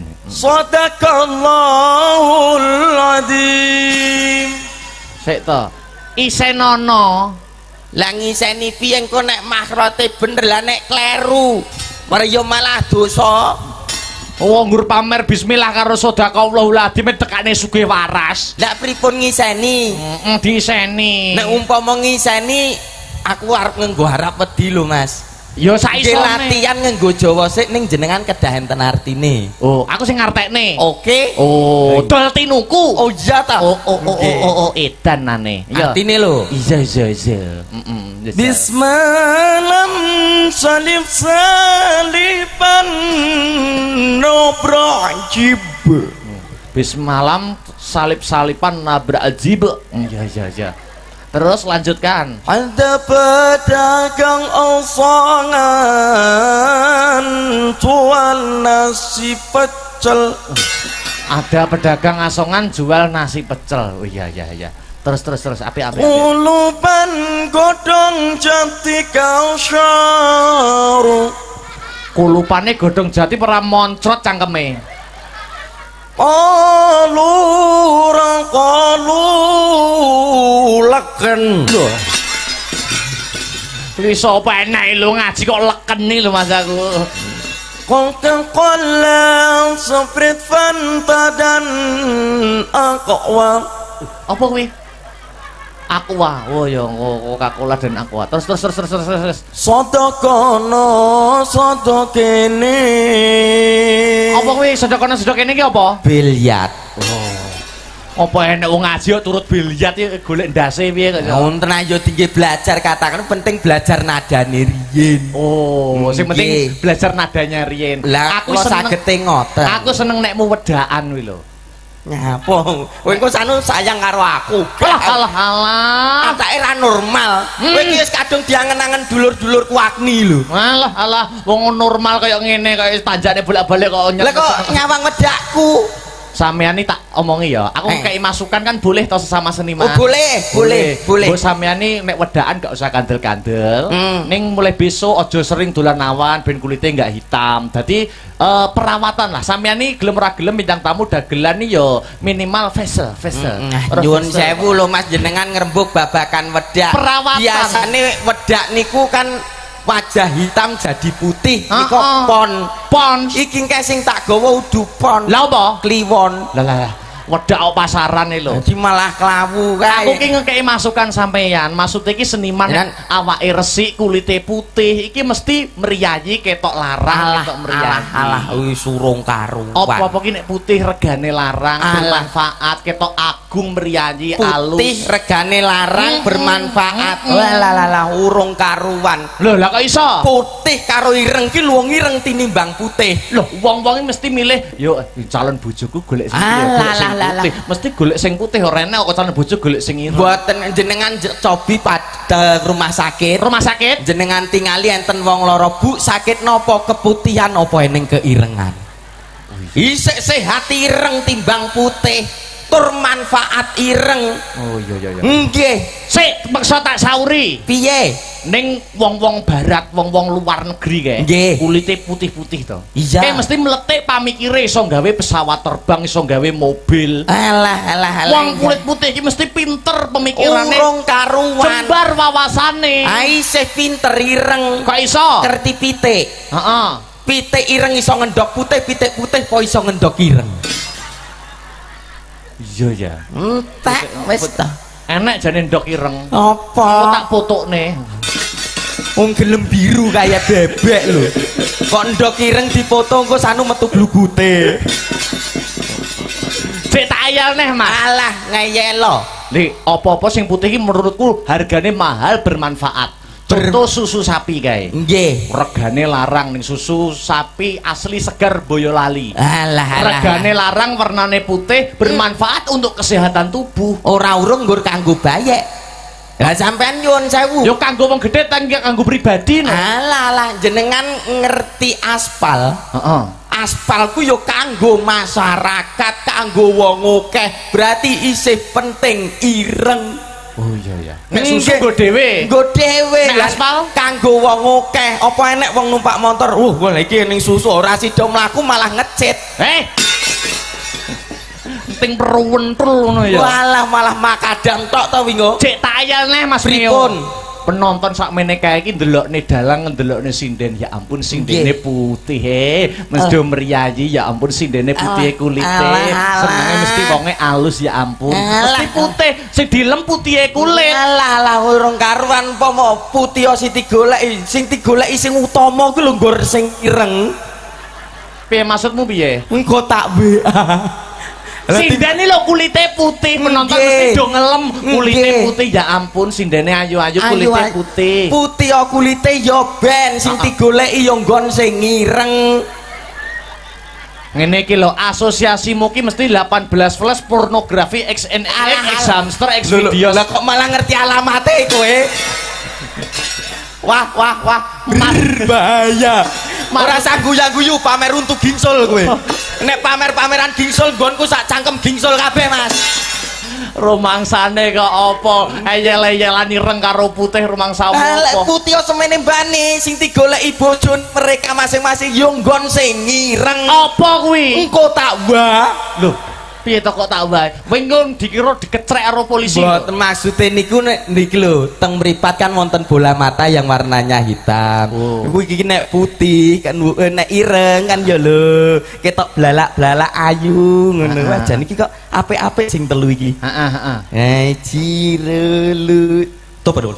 Sadaqallahul adzim. Sik to. Isenono. Lah ngiseni piye engko nek mahrote bener lah nek kleru. Mare yo malah dosa. Oh, nggur pamer bismillah karo sedekahul adzim tekane sugih waras. Lah pripun ngiseni? Heeh, diseni. Nek umpama ngiseni aku arep nganggo harap wedi lho, Mas. Ya Iki saisone. latihan nganggo Jawa sik ning jenengan kedah enten artine. Oh, aku sing ngartekne. Oke. Oh, dol tinuku. Oh iya ta. Oh, oh, oh, Oke. oh, oh, oh, edanane. Ya. Artine lho. Iya, iya, iya. Heeh. Bismalam salif salipan nobrajib. Bis malam salip-salipan nabrak ajib. Iya, iya, iya. Terus lanjutkan. Ada pedagang osongan jual nasi pecel. Ada pedagang asongan jual nasi pecel. Oh iya, iya, iya. Terus, terus, terus. Api, api, api. Ulupan godong jati kau syaru. Kulupane godong jati pernah moncrot cangkeme. Alurang kalulaken. Loh. Iso apa enak lho ngaji kok lekeni lho Mas aku. Qulta qalla safrit fantadan aqwa. Apa kuwi? Aqua. Oh ya Coca-Cola dan Aqua. Terus terus terus terus terus. terus. Sodokono sodokene. Apa kuwi sedekane sedekene iki apa? Bilyat. Apa enek wong ngaji kok turut biliat ya golek ndase piye kok. Wonten ayo tinggi belajar katakan penting belajar nadane riyin. Oh, sing penting Nggih. belajar nadanya riyen. Lah Aku kula seneng sagete ngoten. Aku seneng nekmu wedaan kuwi lho. Nyapa? Kowe engko sanu sayang karo aku. Alah alah alah. Atake ra normal. Kowe iki wis kadung diangen-angen dulur-dulurku Agni lho. Alah alah wong normal kaya ngene kaya tanjane bolak-balik kok Lah kok nyawang wedakku. Sampeyan iki tak omongi ya. Aku Eh. kei masukan kan boleh to sesama seniman. Oh boleh, boleh, boleh. Mbok sampeyan iki nek wedakan gak usah kandel-kandel. Hmm. Ning mulai besok aja sering dolan awan ben kulite enggak hitam. Dadi eh, perawatan lah. Sampeyan iki gelem ora gelem bintang tamu dagelan iki ya minimal facial, facial. Nah, nyuwun sewu lho Mas jenengan ngrembug babakan wedak. Perawatan. Biasane wedak niku kan wajah hitam jadi putih. Ah, Niku ah. pon. Pon. Iki engke sing tak gawa udu pon. Lah apa? Kliwon. Lah lah wedak kok pasaran iki lho. Jadi malah kelawu kae. Aku ki ngekei masukan sampeyan. Maksudnya ki seniman Jangan- awake resik, kulite putih, iki mesti meriayi ketok larang, ketok meriayi. alah, wis surung karuan. Apa-apa ki nek putih regane larang, Alah. bermanfaat, ketok agung meriayi, alus. Putih regane larang Mm, bermanfaat. mm, mm. Walah urung karuan. Lho, lah kok iso? Putih karo ireng ki luwih ireng tinimbang putih. Loh, wong-wong iki mesti milih, yo calon bojoku golek sing putih, Alah, golek sing lah, lah, putih. Mesti golek sing putih ora enak kok calon bojo golek sing ireng. Buatan jenengan j- cobi pada rumah sakit. Rumah sakit? Jenengan tingali enten wong loro Bu sakit nopo keputihan opo eneng keirengan. Isik sehat ireng timbang putih. Tur manfaat ireng. Oh iya iya iya. Nggih. Sik, peksa tak sauri. Piye? Ning wong-wong barat, wong-wong luar negeri kae. Nggih. Kulite putih-putih to. Iya. Kayak mesti meletik pamikire iso gawe pesawat terbang, iso gawe mobil. Alah alah alah. Wong kulit putih iki mesti pinter pemikirane. urung karuan. Jembar wawasane. Ai isih pinter ireng. Kok iso? Kerti pitik. Heeh. Pitik ireng iso ngendok putih, pitik putih po iso ngendok ireng. Iya ya. Entek wis ta. Enak jane ndok ireng. Apa? Kok tak fotokne. Wong gelem biru kaya bebek lho. Kok ndok ireng dipoto engko sanu metu glugute. Cek tak ayal neh, Mas. Alah ngeyelo. Nih, apa-apa sing putih iki menurutku hargane mahal bermanfaat. Contoh susu sapi kae. Nggih. Regane larang ning susu sapi asli segar Boyolali. Alah alah. Regane larang warnane putih bermanfaat untuk kesehatan tubuh. Ora urung nggur kanggo bayek. Lah sampean nyuwun sewu. Yo kanggo wong gedhe ta kanggo pribadi no. Alah alah jenengan ngerti aspal. Heeh. Aspal ku yo kanggo masyarakat, kanggo wong akeh. Berarti isih penting ireng. Oh iya ya. Nek susu nggo dhewe. Nggo dhewe. Nek Lah, aspal? kanggo wong akeh. Apa enek wong numpak motor? Uh, wah iki ning susu ora sida mlaku malah ngecit. Eh. Penting perwentul ngono ya. Walah malah makadam tok to wingo. Cek tak ayal neh Mas Pripun? Mio. Penonton sakmene kae iki ndelokne dalang ndelokne sinden ya ampun sindene Nggih. putih he mesti meriayi ya ampun sindene putih kulite Alah, alah. senenge mesti wonge alus ya ampun Alah. mesti putih sing dilem putih kulit Alah lah urung karuan pomo putih sing digoleki, sing digoleki sing utama ku lho nggur sing ireng. piye maksudmu piye Engko tak W A. sindene lho kulite putih penonton Nggih. mesti do ngelem kulite Nggih. putih ya ampun sindene ayu-ayu kulite Ayu, putih Putih o kulite yo ben sing Ah, ah. digoleki yo nggon sing ireng. ngene iki lho asosiasimu ki mesti delapan belas plus pornografi X N X Alah, X alah. hamster X Lho, lho, video lah kok malah ngerti alamate kowe. Wah wah wah bahaya. Ora usah guyu-guyu pamer untuk gingsul kowe. Nek pamer-pameran gingsul nggonku sak cangkem gingsul kabeh, Mas. Rumangsane kok apa eyel-eyelan ireng karo putih rumangsamu Lek apa putih semene mbane sing digoleki bojo mereka masing-masing yo nggon sing ireng. apa kuwi Engko tak wah. lho piye to kok tak wae wingi dikira dikecrek karo polisi Mboten maksude niku nek niki lho teng mripat kan wonten bola mata yang warnanya hitam. Oh. Niku iki nek putih kan eh, nek ireng kan ya lho ketok blalak-blalak ayu ngono. Ah. Wah jan iki kok apik-apik sing telu iki. heeh heeh Eh cirelu. Topo dulu.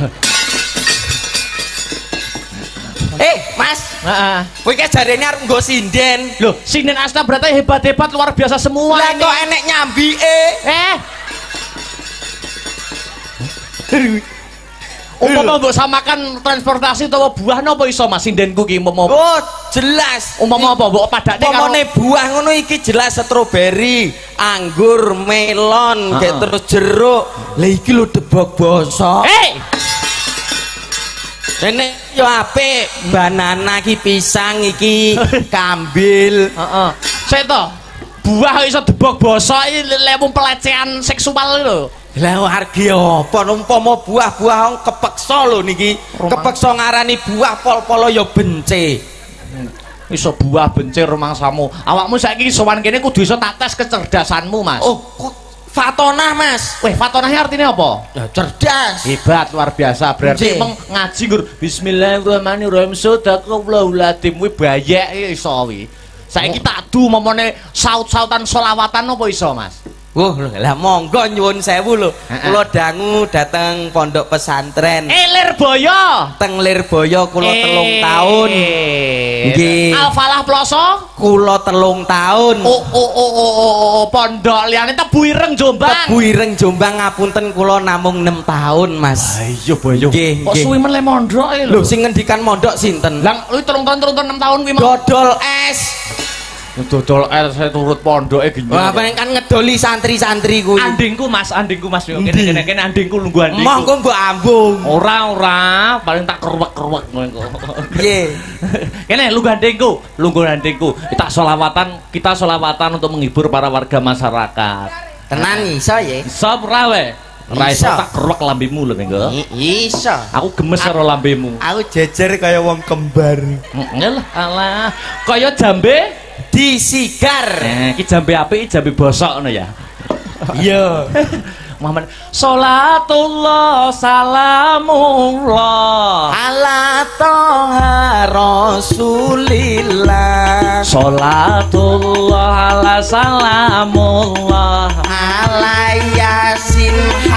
Eh, Mas, heeh kowe ki jarene arep nggo sinden. lho sinden Asta berarti hebat-hebat luar biasa semua Lah ini kok enek nyambike. eh Umpama mbok samakan transportasi utawa buah napa iso Mas sindenku ki umpama. Oh, jelas. Umpama apa mbok padakne karo umpamane buah ngono iki jelas stroberi, anggur, melon, kayak terus jeruk. Lah iki lho debok bosok. Hei. Rene yo apik, banana iki pisang iki, kambil. Heeh. Sik to. Buah iso debok bosok iki lemu pelecehan seksual lho. Lah harga apa umpama buah-buah kepeksa lho niki. Kepeksa ngarani buah pol-polo ya bence. Iso buah bencir rumangsamu. Awakmu saiki sowan kene kudu iso tak tes kecerdasanmu, Mas. Oh, fatonah, Mas. Weh, fatonahnya artinya apa? Ya cerdas. Hebat, luar biasa. Berarti meng ngaji nggur bismillahirrahmanirrahim sadaqallahul adzim kuwi bayek iso wi. Saiki tak du momone saut-sautan selawatan apa iso, Mas? Wah, lah monggo nyuwun sewu lho. Kula dangu dateng pondok pesantren. Eh, Lirboyo. Teng Lirboyo kula telung taun. Nggih. Al-Falah Ploso kula telung taun. Oh oh oh oh oh pondok liyane Tebu Ireng Jombang. Tebu Ireng Jombang ngapunten kula namung enam taun, Mas. Iya, Boyo. Nggih, kok suwi meneh mondok e lho. Lho sing ngendikan mondok sinten? Lah, kuwi telung taun telung taun enam taun kuwi dodol es. Dodol es saya turut pondoke gini. Wah, kan ngedoli santri-santri kuwi. Andingku Mas, andingku Mas yo kene kene andingku lungguh andingku. Monggo mbok ambung. Ora ora, paling tak keruwek-keruwek ngono. Nggih. Kene lungguh andingku, lungguh andingku. Kita selawatan, kita selawatan untuk menghibur para warga masyarakat. Tenan iso ya? Iso ora we? Ora iso tak keruwek lambemu lho Menggo. Iso. Aku gemes karo lambemu. Aku jejer kaya wong kembar. Heeh alah. Kaya jambe disigar. Eh, iki jambe apik, jambe bosok ngono ya. Iya. Muhammad salatullah salamullah ala toha rasulillah salatullah ala salamullah ala yasin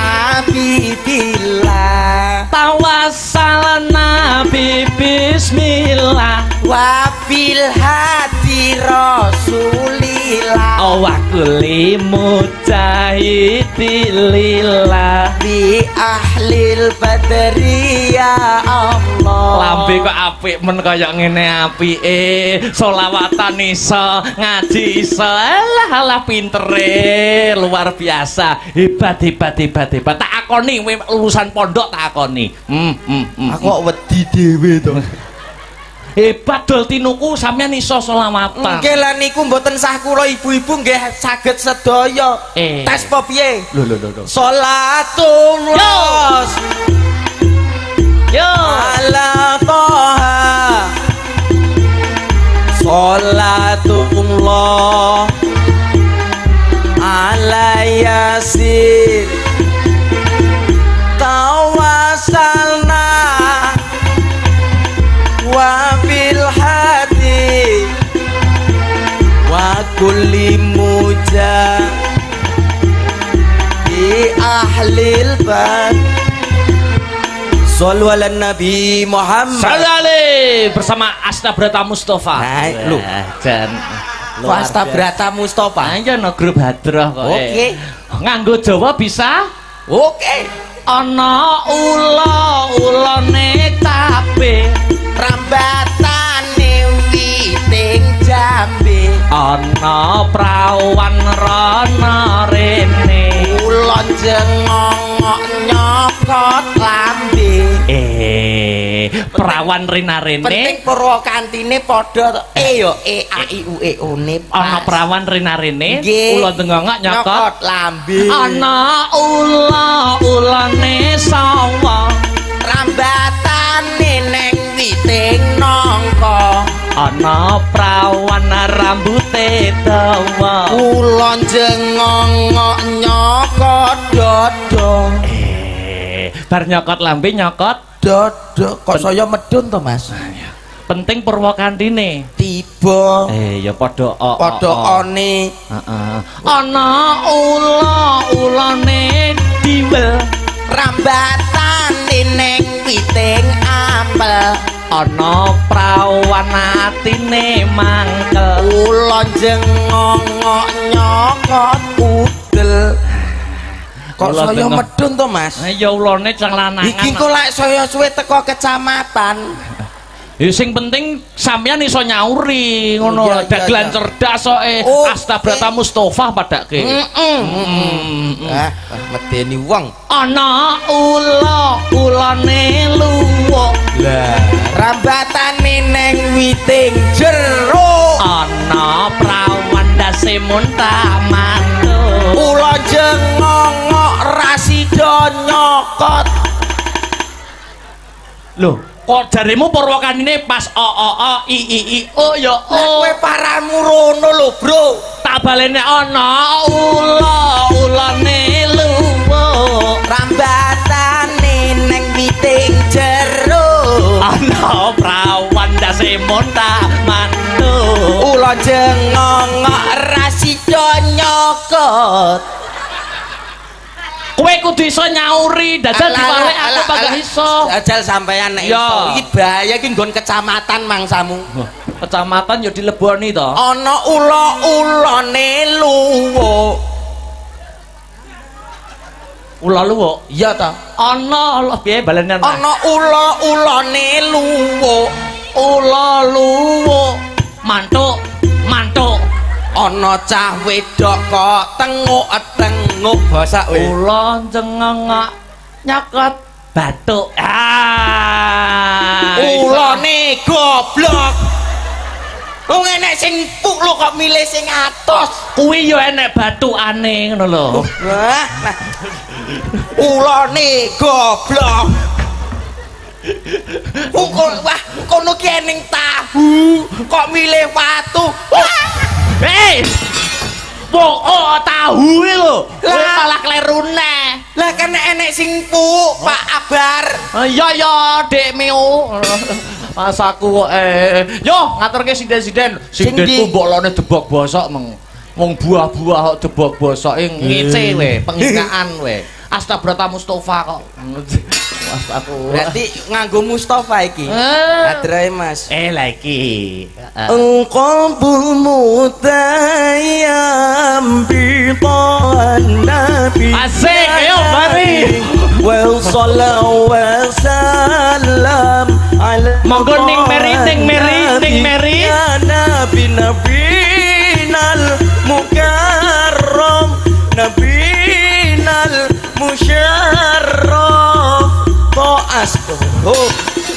habibillah tawassalna bi bismillah wa bil hadi rasulillah wa kulli mujahidillah bi ahlil badri ya Allah. Lambe kok apik men kaya ngene apike. Selawatan iso, ngaji iso. Alah alah pintere, luar biasa. Hebat hebat hebat hebat. Tak akoni lulusan pondok tak akoni. Hmm, hmm, hmm. Aku kok wedi dhewe to. Hebat dol tinuku sampean iso selawatan. Nggih lah niku mboten sah kula ibu-ibu nggih saged sedaya. Eh. Tes apa piye? Lho lho lho. Salatullah. Yo. Ala toha. Salatullah. Ala yasin. Tawassalna wa bil hadi wa kulli muja bi ahlil bad. Shallu ala Nabi Muhammad. Salale bersama Astabrata Mustafa. Nah, lho. Jan Astabrata Mustafa. Ayo no grup hadroh kok. Oke. Nganggo Jawa bisa? Oke. Ana ula ulane tape rambatane witing jambe ana prawan rana rene ulon jengongok nyokot lambe eh perawan rena rene penting purwakantine padha e yo e a i u e o ne ana perawan rena rene ulon jengongok nyokot lambe ana ula ulane sawa rambatane neng witing nangka ana prawan rambute dawa ulon jengongok nyokot dodo eh bar nyokot lambe nyokot dodo kok saya medun to Mas penting purwakantine tiba eh ya padha padha one heeh ana ula ulane diwel rambatane neng witing apel ana prawan atine mangkel ulon jengongok nyokot udel Kok saya medun to, Mas? Ha ya ulane cang lanangan. Iki kok lek saya suwe teko kecamatan. Ya sing penting sampean iso nyauri ngono Oh, iya, dagelan iya, cerdas soke Oh, Astabrata Mustofa padake. Heeh. Mm. Ah, medeni wong. Ana ula ulane luwuk. Lah, rambatane neng witing jero. Ana prawan dase muntah mantu. Ula jengongok rasida nyokot. Lho, kok jarimu Purwakanine pas o o o i i i o ya o. Kowe paramu rono lho, Bro. Tak balene ana ula ulane luwuk. Rambatane neng witing jero. Ana prawan dase muntah mantu. Ula jengongok rasida nyokot. Kowe kudu iso nyauri, dajal diwalek aku bagah iso. Dajal sampean nek Ya. iso. Iki bahaya iki nggon kecamatan mangsamu. Kecamatan ya dileboni to. Ana ula-ulane luwuk. Ula luwuk. Iya ta? Ana lho piye balene. Ana ula-ulane luwuk. Ula luwuk. Mantuk, mantuk. Ana cah wedok kok tenguk-tenguk basa we. Ula jengengak nyakot batuk. Ah. Ulane goblok. Wong enek sing empuk lho kok milih sing atos. Kuwi ya enek batukane ngono lho. Wah, nah. Ulane goblok. Ukul wah, kono ki ening tahu, kok milih watu. Wah. Hei. Wong oh tahu iki lho. Kowe Lah. malah klerune. Lah kan enek sing empuk, Pak Abar. Iya ya, Dek Mio. Masaku kok eh yo ngaturke sinden-sinden. Sindenku mbok lone debok bosok meng. Wong buah-buah kok debok bosoke ngece we, penghinaan we. Astabrata Mustofa kok. Masaku. Berarti nganggo Mustafa iki. Eh. Adrae Mas. Eh lah iki. Engqabul mutayyam bi nabi. Asik, ayo mari. Wa sallallahu wa sallam ala Monggo ning Meri, ning Meri, ning Meri. ya nabi nabinal mukarram nabinal musyarraf ta'as. Oh.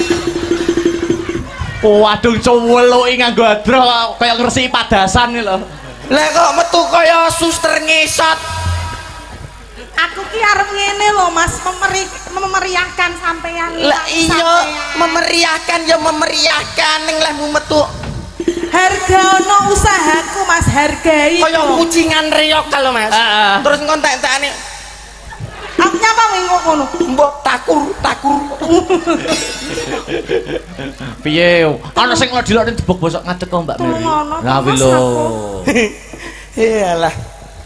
Waduh cuweluki nganggo adro kaya ngresiki padasan iki lho. Lah kok metu kaya suster ngesot. Aku ki arep ngene lho Mas, memeri memeriahkan sampean. Lah iya, Sampean. memeriahkan ya memeriahkan ning lehmu metu. Harga ono usahaku Mas, hargai. Kaya kucingan reok kalau Mas. Heeh. Terus ngontek-entekane Aku nyapa wingi ngono. mbok takur, takur. Piye? Ana sing nglodilokne debok bosok ngadeg kok Mbak Meri. Ngono, Lah Mas, lho. Iyalah.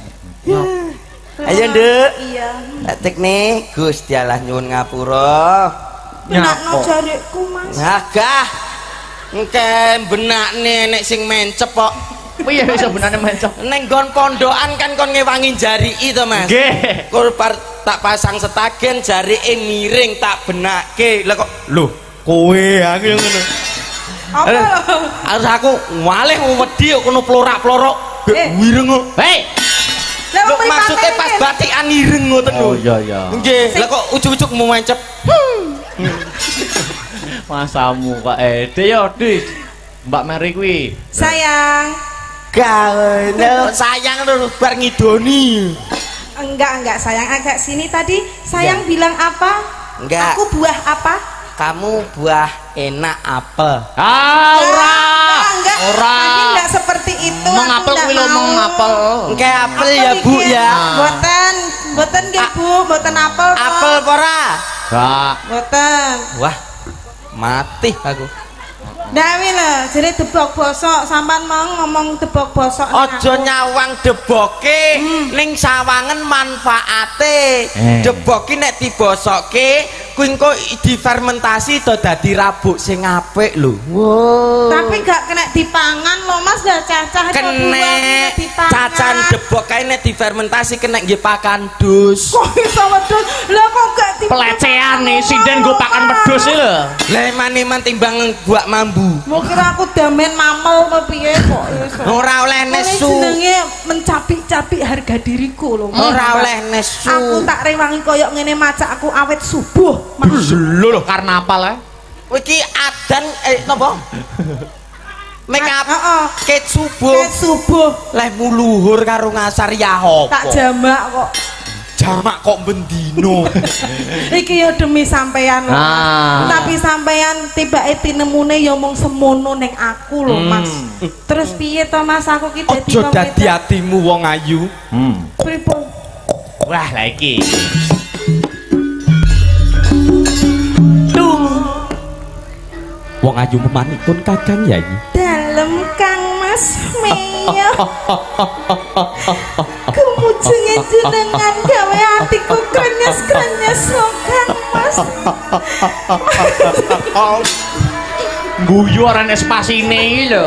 Ayo, Nduk. Iya. Etik nih, Gusti Allah nyuwun ngapura. Benakno jarekku Mas. Agah. Engke benakne nek sing mencep kok. Piye iso benane mencok? Ning nggon pondokan kan kon ngewangi jariki to, Mas. Nggih. Kul par tak pasang setagen jarike miring tak benake. Lah kok lho, kowe aku yang ngono. Apa lho? Harus aku waleh wedi kok kono plorak-plorok. Eh. Wireng kok. Hei. Lah Lho wong maksude pas batikan ireng ngoten lho. Oh iya iya. Nggih, lah kok ujug-ujug mau mencep. Masamu kok ede yo, Dis. Mbak Meri kuwi. sayang. Gawe sayang lho bar ngidoni. Enggak, enggak sayang, agak sini tadi sayang bilang apa? Enggak. Aku buah apa? Kamu buah enak apel. Ah, ora. Enggak, enggak. Ora. Tadi enggak seperti itu. Mengapel aku kuwi enggak lho mau. mengapel. Engke apel Apa ya, Bu iki? ya. Mboten, mboten nggih, Bu, mboten apel. kok. Apel apa ora? Gak. Mboten. Wah, mati aku. Dawi lho, jadi debok bosok, sampean mau ngomong debok bosok. Aja nyawang deboke ning sawangen manfaate. Eh. Deboki nek dibosokke kuwi engko difermentasi to dadi rabuk sing apik lho. Wow. Tapi gak kena dipangan lho Mas, gak cacah kena cacan debok kae nek difermentasi kena nggih pakan dus. Kok iso wedhus? Lah kok gak dipangan? Pelecehan nih sinden gue pakan wedhus iki lho. Lah eman-eman timbang buak mambu. Mau kira aku damen mamel apa piye kok iso. Ora oleh nesu. Jenenge mencapik-capik harga diriku lho. Ora oleh nesu. Aku tak rewangi koyok ngene macak aku awet subuh. Lho lho karnaval ya. Kowe iki adan eh napa? Make up. Heeh. Ket subuh. Ket subuh. Leh muluhur karo ngasar ya apa? Tak jamak kok. Jamak kok bendino. Iki ya demi sampean lho. Ah. Tapi sampean tibake tinemune ya mung semono ning aku lho, Mas. Terus piye to Mas aku ki dadi Aja dadi atimu wong ayu. Hmm. Pripun? Wah, lah iki. Wong ayu memanipun Kakang Yayi. Dalem Kang Mas Meyo. Kumujenge jenengan gawe atiku krenyes-krenyes lho Kang Mas. Guyu arane spasine iki lho.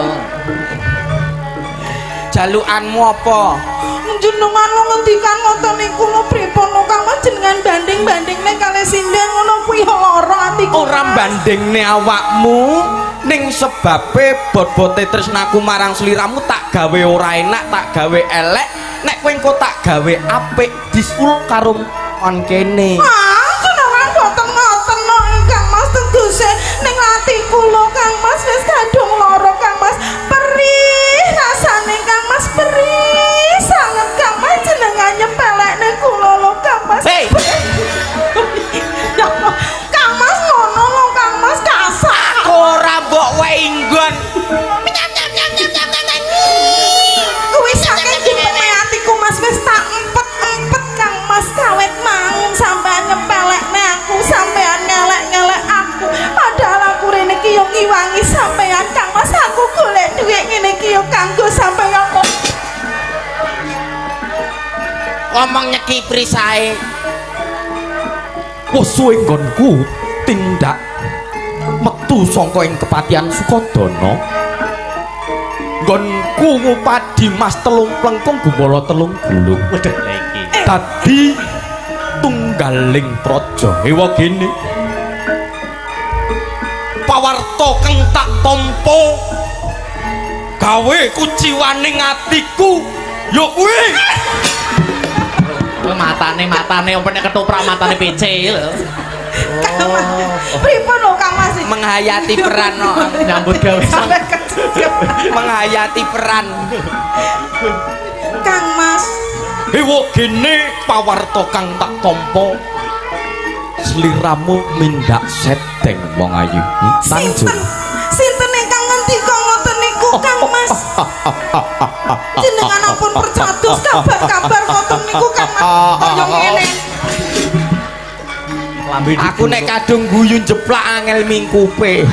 Jalukanmu apa? Jenengan lo ngendikan ngoten niku lho pripun lho Kang Mas jenengan banding-bandingne kalih sinden ngono kuwi lara atiku. Ora bandingne awakmu ning sebabe bot-bote tresnaku marang sliramu tak gawe ora enak, tak gawe elek. Nek kowe engko tak gawe apik disul karo kon kene. Ah, jenengan boten ngoten lho Kang Mas tegese ning atiku lho Kang Mas wis kadung lara Kang Mas. Perih rasane Kang Mas perih sanget Kang Mas jenengan nyepelekne kula lho Kang Mas. Hei. Kang Mas ngono lho Kang Mas kasar. Ora mbok wae inggon. Kuwi saking dipene atiku Mas wis tak empet-empet Kang Mas kawet mang sampean nyepelekne aku sampean ngelek-ngelek aku padahal aku rene ki yo ngiwangi sampean Kang Mas aku golek dhuwit ngene ki yo kanggo sampean kok Ngomong nyekipri sae. Wes suwe nggonku tindak metu saka ing kepatihan Sukodana. Nggonku ngupadi Mas telung plengkung gumbala telung gulung. Wedhe lah iki. Dadi tunggaling praja ewa gene. Pawarta kang tak tampa gawe kuciwaning atiku ya kuwi. Kuwi matane matane ompene ketoprak matane P C lho. Kang Mas pripun lho Kang Mas Menghayati peran no. Nyambut gawe. sampe kecil Menghayati peran. Kang Mas Ewa gene pawarta kang tak tampa sliramu mindak sedeng wong ayu. Tanjung. sinten sinten ingkang ngendika ngoten niku Kang Mas jenengan ampun percados kabar-kabar ngoten niku Kang Mas kaya ngene Aku nek kadung guyu jeplak angel mingkupe.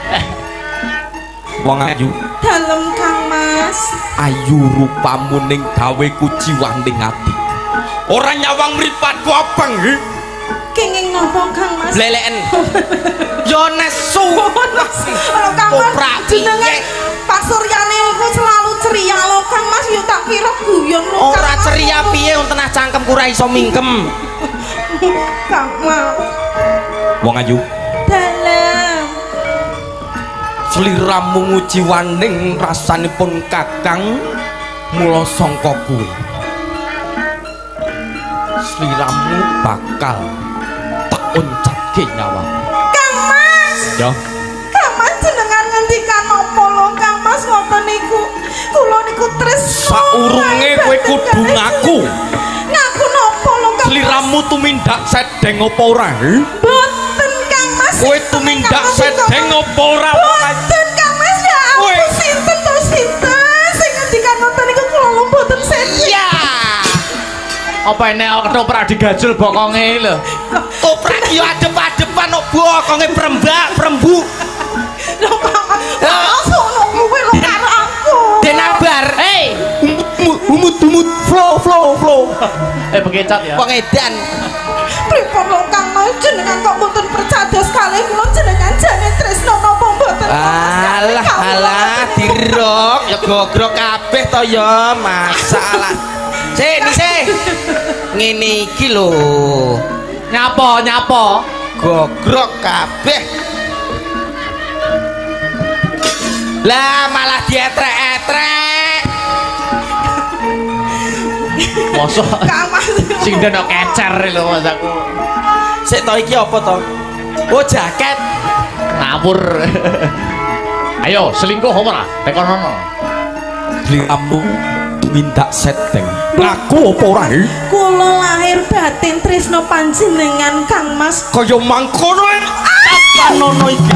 Wong ayu. dalem Kang Mas Ayu rupamu ning gawe kuciwaning ati. Ora nyawang mripatku abang nggih. kenging napa Kang Mas Leleken. Yo nesu. Lho Kang Mas jenengan Pak Suryane iku selalu ceria lho Kang Mas yo tak kira guyon lho Ora ceria piye wong tenah cangkemku ora iso mingkem. Kang Mas Wong ayu. dalem Sliramu nguciwaning rasanipun Kakang mula sangka kuwi. Sliramu bakal tak oncatke nyawa. Kang Mas Ya. Kang Mas jenengan ngendikan napa lho Kang Mas ngoten niku kula niku tresno Saurunge kowe kudu ngaku. ngaku napa lho Kang Mas Sliramu tumindak sedeng apa ora? boten Kang Mas Kowe tumindak sedeng apa ora? boten Kang Mas ya Kowe. ampun sinten to sinten sing ngendikan ngoten niku kula lho boten sedeng Ya. Apa enek ketoprak digajul bokonge lho. Toprak yo adep-adepan kok bokonge prembak, prembu. lho Kang Mas ngono kuwi lho karo aku Denabar. Hei, Umut umut flow flow flow. eh bekecot ya. Wong edan. pripun lho Kang Mas jenengan kok mboten percados kalih kula jenengan jane tresno napa mboten? Alah alah dirok ya gogrok kabeh to ya masalah. Sik nise. Ngene iki lho. Nyapa nyapa? Gogrok kabeh. Lah malah dietrek-etrek. Mosok Kang Mas. sing dene kecer lho Mas aku. Sik to iki apa to? Oh jaket. Ngawur. Ayo selingkuh ora? Tekon ono. Kamu minta setting. Ngaku apa ora? Kula lahir batin tresno panjenengan Kang Mas. Kaya mangkono apa nono iki?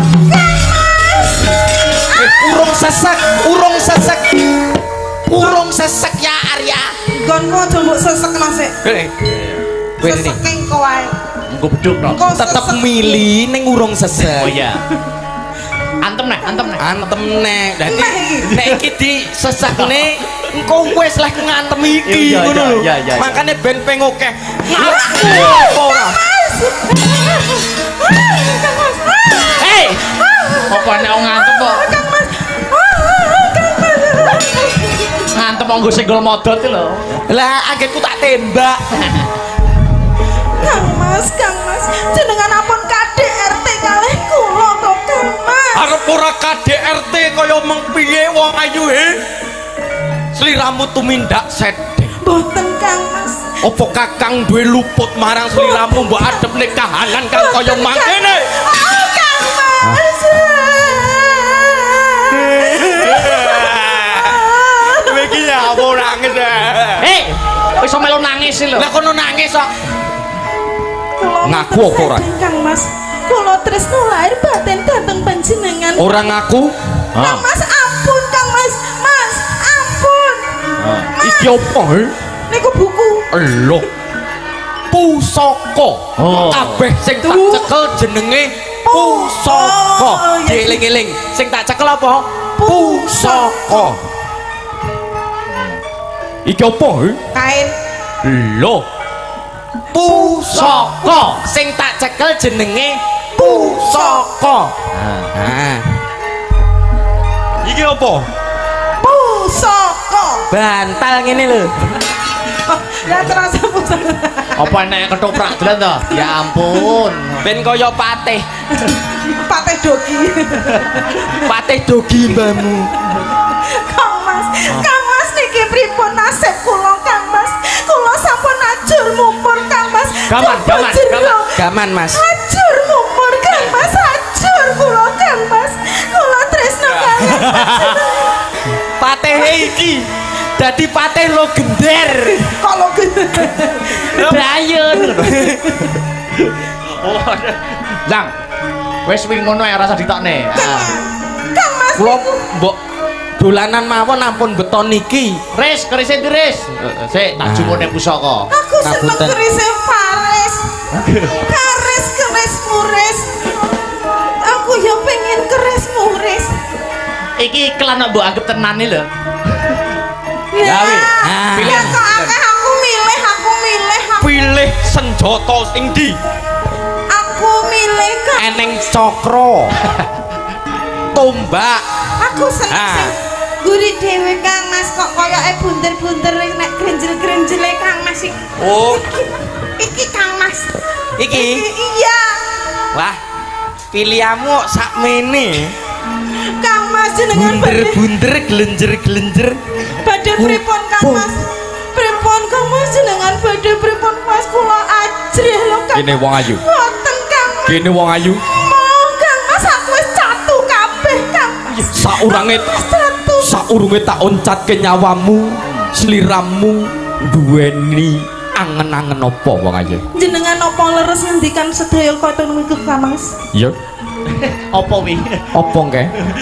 Eh, urung sesek, urung sesek. Urung sesek ya Arya. Gon kok aja mbok sesek Mas. Eh. Kowe ini Seseking kok wae. Engko beduk no. tetep milih ning urung sesek. Oh iya. Antem nek, antem nek. Antem nek. Dadi Nek iki. nek iki di sesekne engko wis leh ngantem iki Iya, ngono iya, lho. iya, iya, iya. Makane ben peng akeh. Ngaku apa ora? Kang Mas. Hei. Apa nek wong ngantem kok? Kang Mas. Ngantem nggo senggol modot iki lho. Lah anggitku tak tembak. Kang Mas, Kang Mas, jenengan ampun K D R T kalih kula to Kang Mas. Arep ora K D R T kaya meng piye wong ayu he? Sliramu tumindak sedeng. Mboten Kang Mas. Apa Kakang duwe luput marang sliramu mbok adepne kahanan kang kaya mangkene? Oh, Kang Mas. Kowe iki ya apa nangis? Hei. Wis iso melu nangis lho. Lah kono nangis kok. Kula Ngaku apa ora? mboten Kang Mas. Kula tresno lahir batin dhateng panjenengan. Ora ngaku? Kang Mas ampun Kang Mas. Mas, ampun. Iki apa he? Niku buku. Lho. Pusaka. Oh. Kabeh sing tak cekel jenenge pusaka. Dieling-eling. Sing tak cekel apa? Pusaka. Iki apa he? Kain. Lho. Pusaka. Sing tak cekel jenenge pusaka. Nah. Iki apa? Pusaka. Bantal ngene lho. Ya terasa pusaka. Apa nek ketoprak dolan to? Ya ampun. Ben kaya patih. Pateh dogi. Patih dogi mbahmu. Kang Mas, Kang Mas niki pripun nasib kula Kang Mas? Kula sampun ajur mumur Kang Mas. Gaman, gaman, gaman. Gaman, Mas. Ajur mumur Kang Mas, ajur kula Kang Mas. Kula tresno kalih. Patih iki dadi patih lo gender. Kalau gede. Dayun. Oh. Lang. Wis wing ngono ya rasa ditokne. Ah. Kang Mas. Kula mbok dolanan mawon ampun beton niki. Ris, kerise diris. Sik, tak jumune pusaka. Aku seneng Ngapunten. kerise Paris. Karis keris muris. Aku ya pengen keris muris. Iki iklan mbok anggap tenan lho. Ya, Gawe. Ah. pilih kok akeh aku milih, aku milih, aku, Pilih senjata sing ndi? aku milih Kang. Eneng cakra. Tombak. Aku seneng Ah. sing guri dhewe Kang Mas kok koyoke bunder-bunder nek grenjel-grenjele Kang Mas iki. Oh, Iki Kang Mas. iki. Iya. Wah, pilihanmu sakmene. Kang Mas jenengan badhe Bunder-bunder glenjer-glenjer. badhe pripun Kang Mas? Pripun Kang Mas jenengan badhe pripun Mas kula ajrih lho Kang. Kene wong ayu. Boten Kang Mas. Kene wong ayu. Mau Kang Mas aku wis catu kabeh Kang Mas. Saurange Catu. saurunge tak oncatke nyawamu, sliramu duweni angen-angen apa wong ayu? Jenengan apa leres ngendikan sedaya kata niku Kang Mas? Iya. Apa wi? Apa engke?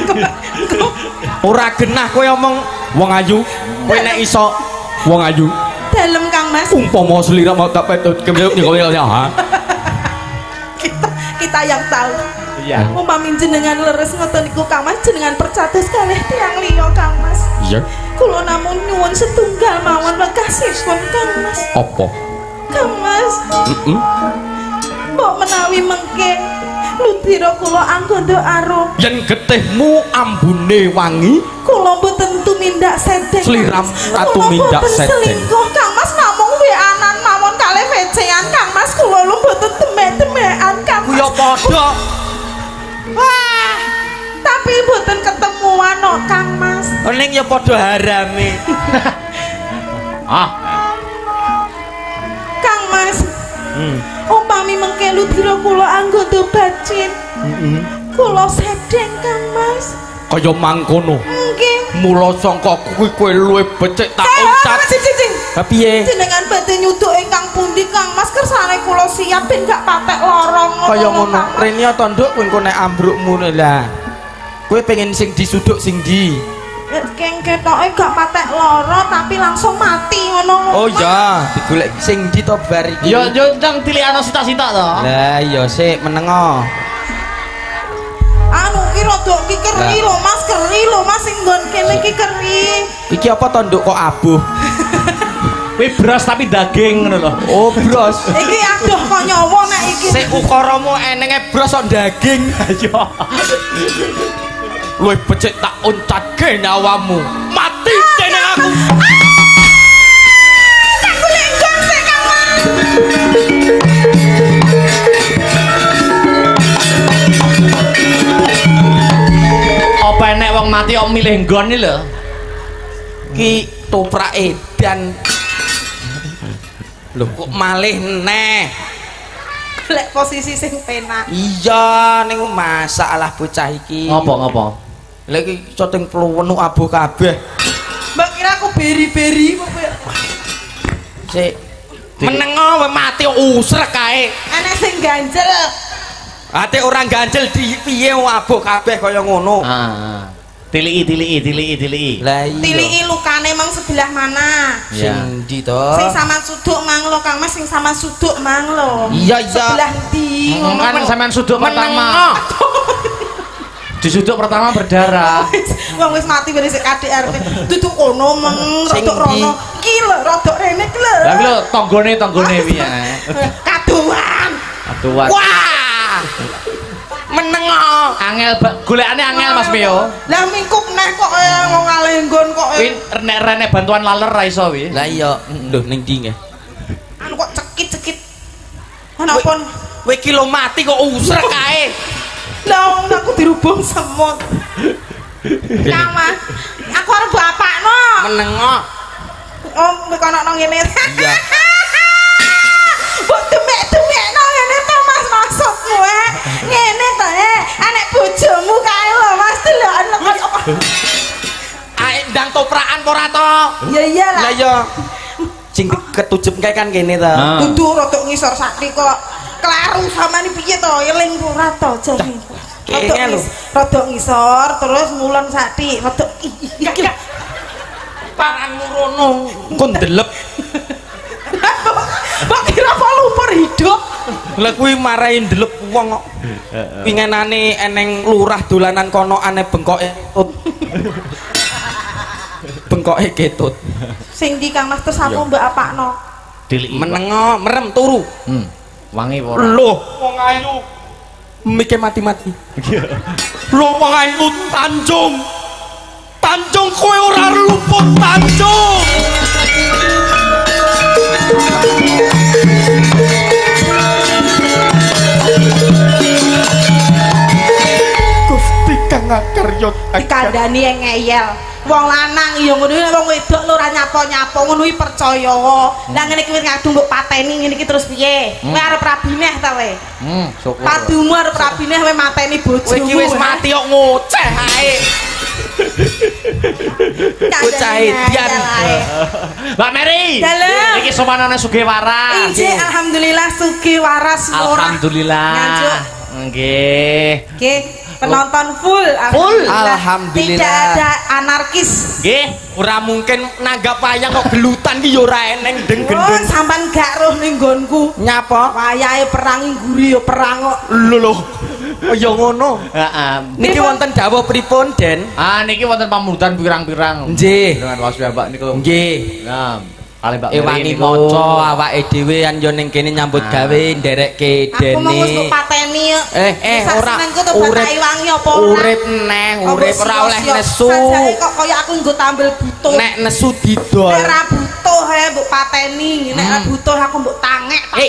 Ora genah kowe omong wong ayu. Kowe nek iso wong ayu. Dalem Kang Mas. Umpama sliramu tak petut kemyuk niku ya. Kita kita yang tahu. Iya. Umpami jenengan leres ngoten niku Kang Mas jenengan percados kalih tiyang liya Kang Mas. Iya. Kula namung nyuwun setunggal mawon wekasipun Kang Mas. Apa? Kang Mas. Heeh. mbok menawi mengke Ludira kula anggondo arum yen getihmu ambune wangi kula mboten tumindak sedeng Sliram ratu mindak sedeng selingkuh Kang Mas namung weanan mawon kalih vecean Kang Mas kula lu mboten demek-demekan Kang Mas kuwi padha wah tapi mboten ketemuan kok Kang Mas ning ya padha harame ah Kang Mas hmm. umpami mengke Ludira kula anggondo bacin heeh kula sedeng Kang Mas kaya mangkono nggih mula sangka kuwi kowe luwih becik tak ucat ha piye jenengan badhe nyuduk ingkang pundi Kang Mas kersane kula siap ben gak patek lorong kaya ngono rene to nduk kowe engko nek ambrukmu lah kowe pengen sing disuduk sing ndi keng ketoke gak patek loro tapi langsung mati ngono oh iya digolek sing ndi to bar iki yo yo nang tilikana sita-sita to lah iya sik menengo anu ki rada ki keri lho Mas keri lho Mas sing nggon kene iki keri iki apa to nduk kok abuh kuwi beras tapi daging ngono lho oh bros iki aduh kok nyawa nek iki sik ukaramu enenge bros kok daging ayo luwih becik tak uncatke nyawamu mati dene aku tak golek nggon sik Kang Mas apa enek wong mati kok milih nggon iki lho ki toprak edan lho kok malih neh golek posisi sing penak iya ning masalah bocah iki ngopo ngopo lha iki coting pluwenu abuh kabeh mbak kira aku beri-beri sik menengo we mati usrek kae enek sing ganjel ate orang ganjel di piye abuh kabeh kaya ngono ah tiliki tiliki tiliki tiliki lah iya tiliki lukane mang sebelah mana sing ndi to sing sama suduk mang lo Kang Mas sing sama suduk mang lo iya iya sebelah ndi ngono kan sampean suduk pertama disuduk pertama berdarah wong wis mati wis sik K D R T duduk kono meng Sing rodok rono iki lho rodok rene iki lho lah lho tanggane tanggane piye kaduan aduan wah menengo angel golekane angel Mas Mio lah mingkup neh kok wong ngalih nggon kok kuwi nek rene bantuan laler ra iso wi lah iya lho ning ndi nggih anu kok cekit-cekit napa kowe iki lho mati kok usrek kae lah wong aku dirubung semut Kang Mas aku arep bapakno menengo oh kowe kono nang ngene iya kok demek-demekno ngene to Mas maksudmu eh ngene to eh anek bojomu kae lho Mas delokan kok ae ndang toprakan apa ora to ya iyalah lah iya sing ketujup kae kan kene to dudu rodok ngisor sakti kok kleru samane piye to eling ora to jane kene lho rodok ngisor terus mulon sakti rodok iki paranmu rono kok ndelep kok kira lupa hidup lah kuwi marahi ndelep wong kok pingenane eneng lurah dolanan kono ane bengkoke ketut bengkoke ketut sing di Kang Mas terus aku mbak apakno diliki menengo merem turu hmm wangi ora loh wong ayu mikir mati-mati loh wong ayu Tanjung Tanjung kowe ora luput Tanjung Gusti Kang Akaryot dikandani yang ngeyel wong lanang iya ngono iki wong wedok lho ora nyapa-nyapa ngono iki percaya lah ngene iki wis ngadu mbok pateni ngene iki terus piye kowe arep rabineh ta kowe hmm syukur padumu arep rabineh kowe mateni bojomu kowe iki wis mati kok ngoceh ae bocah edian Mbak Mary Halo. iki sopanane sugih waras Injih alhamdulillah sugih waras ora alhamdulillah Nganjuk. nggih nggih penonton full Full. Alhamdulillah. tidak ada anarkis nggih ora mungkin nanggap wayang kok gelutan ki ya ora eneng deng oh gendeng sampean gak roh ning nggonku nyapa wayahe perang ngguri ya perang kok lho lho kaya ngono heeh niki wonten dawuh pripun Den ah niki wonten pamundutan pirang-pirang nggih dengan wasu mbak niku nggih nah Kali Mbak Ewangi Mary niku. maca awake dhewe an yo ning kene nyambut gawe nderekke Aku mau wis dene. pateni yo. Eh eh ora urip Iwangi apa ora? Urip neh, urip ora oleh nesu. Sajane kok kaya aku nggo tampil butuh. Nek nesu didol. Nek ora butuh he mbok pateni, nek ora butuh aku mbok tangek. Eh,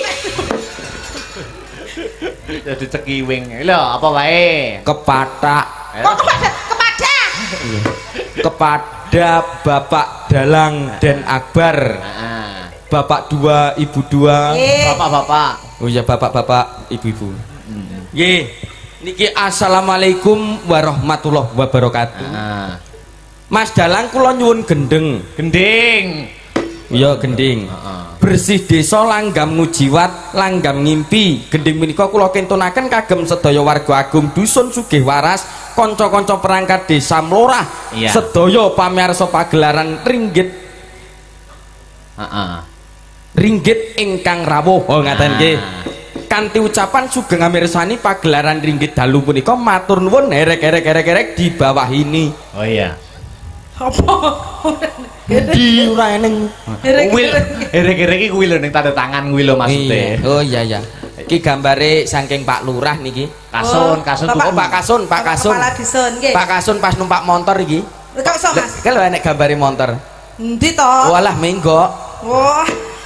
Jadi cekiwing. Lho, apa wae? kepatak Kok kepada kepada kepada Bapak Dalang dan Akbar. Heeh. Bapak dua, Ibu dua. Eh, Bapak-bapak. Oh ya bapak-bapak, ibu-ibu. Nggih. Niki assalamualaikum warahmatullahi wabarakatuh. Heeh. Mas Dalang kula nyuwun gendeng. Gending. Iya gending. Heeh. Bersih desa langgam ngujiwat, langgam ngimpi. Gending menika kula kentunaken kagem sedaya warga agung dusun sugih waras, kanca-kanca perangkat desa mlorah. Iya. Sedaya pamirsa pagelaran ringgit Heeh. ringgit ingkang rawuh. Oh ngaten nggih. Kanthi ucapan sugeng amirsani pagelaran ringgit dalu punika matur nuwun herek-herek-herek di bawah ini. Oh iya. apa? Di ora eneng. Kuwi erek-erek iki kuwi lho ning tanda tangan kuwi lho maksude. Iya. Oh iya iya. Iki gambare saking Pak Lurah niki. Kasun, kasun. Oh Pak Kasun, Pak Kasun. Kepala dusun nggih. Pak Kasun pas numpak motor iki. Kok iso Mas? Kalau enek gambare motor. Endi to? Walah menggok. Wah,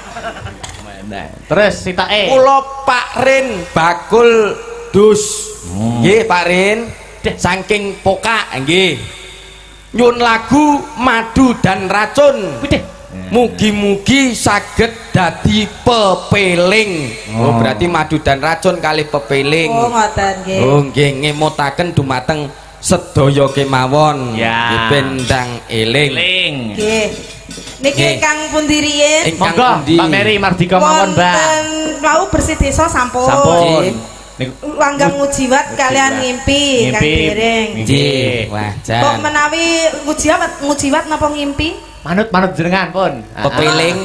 Terus sitake. Kula Pak Rin bakul dus. Nggih Pak Rin. Saking pokak nggih. Nyun lagu madu dan racun. Widih. Mugi-mugi saged dadi pepeling. Oh, berarti madu dan racun kali pepeling. oh ngoten nggih. Oh nggih ngemutaken dumateng sedaya kemawon. Ya. Bendang eling. Eling. Nggih. Niki Nggih. ingkang pundi riyin? Ingkang Monggo, pundi? Mbak Mary Mardika mawon, Mbak. Wonten wau bersih desa sampun. Sampun. Nggih. Niku Langgam ngujiwat kalian ngimpi, Kang Ngimpi. Dereng. Nggih. Wah, Kok jan. menawi ngujiwat ngujiwat napa ngimpi? manut-manut jenengan pun. Pepeling.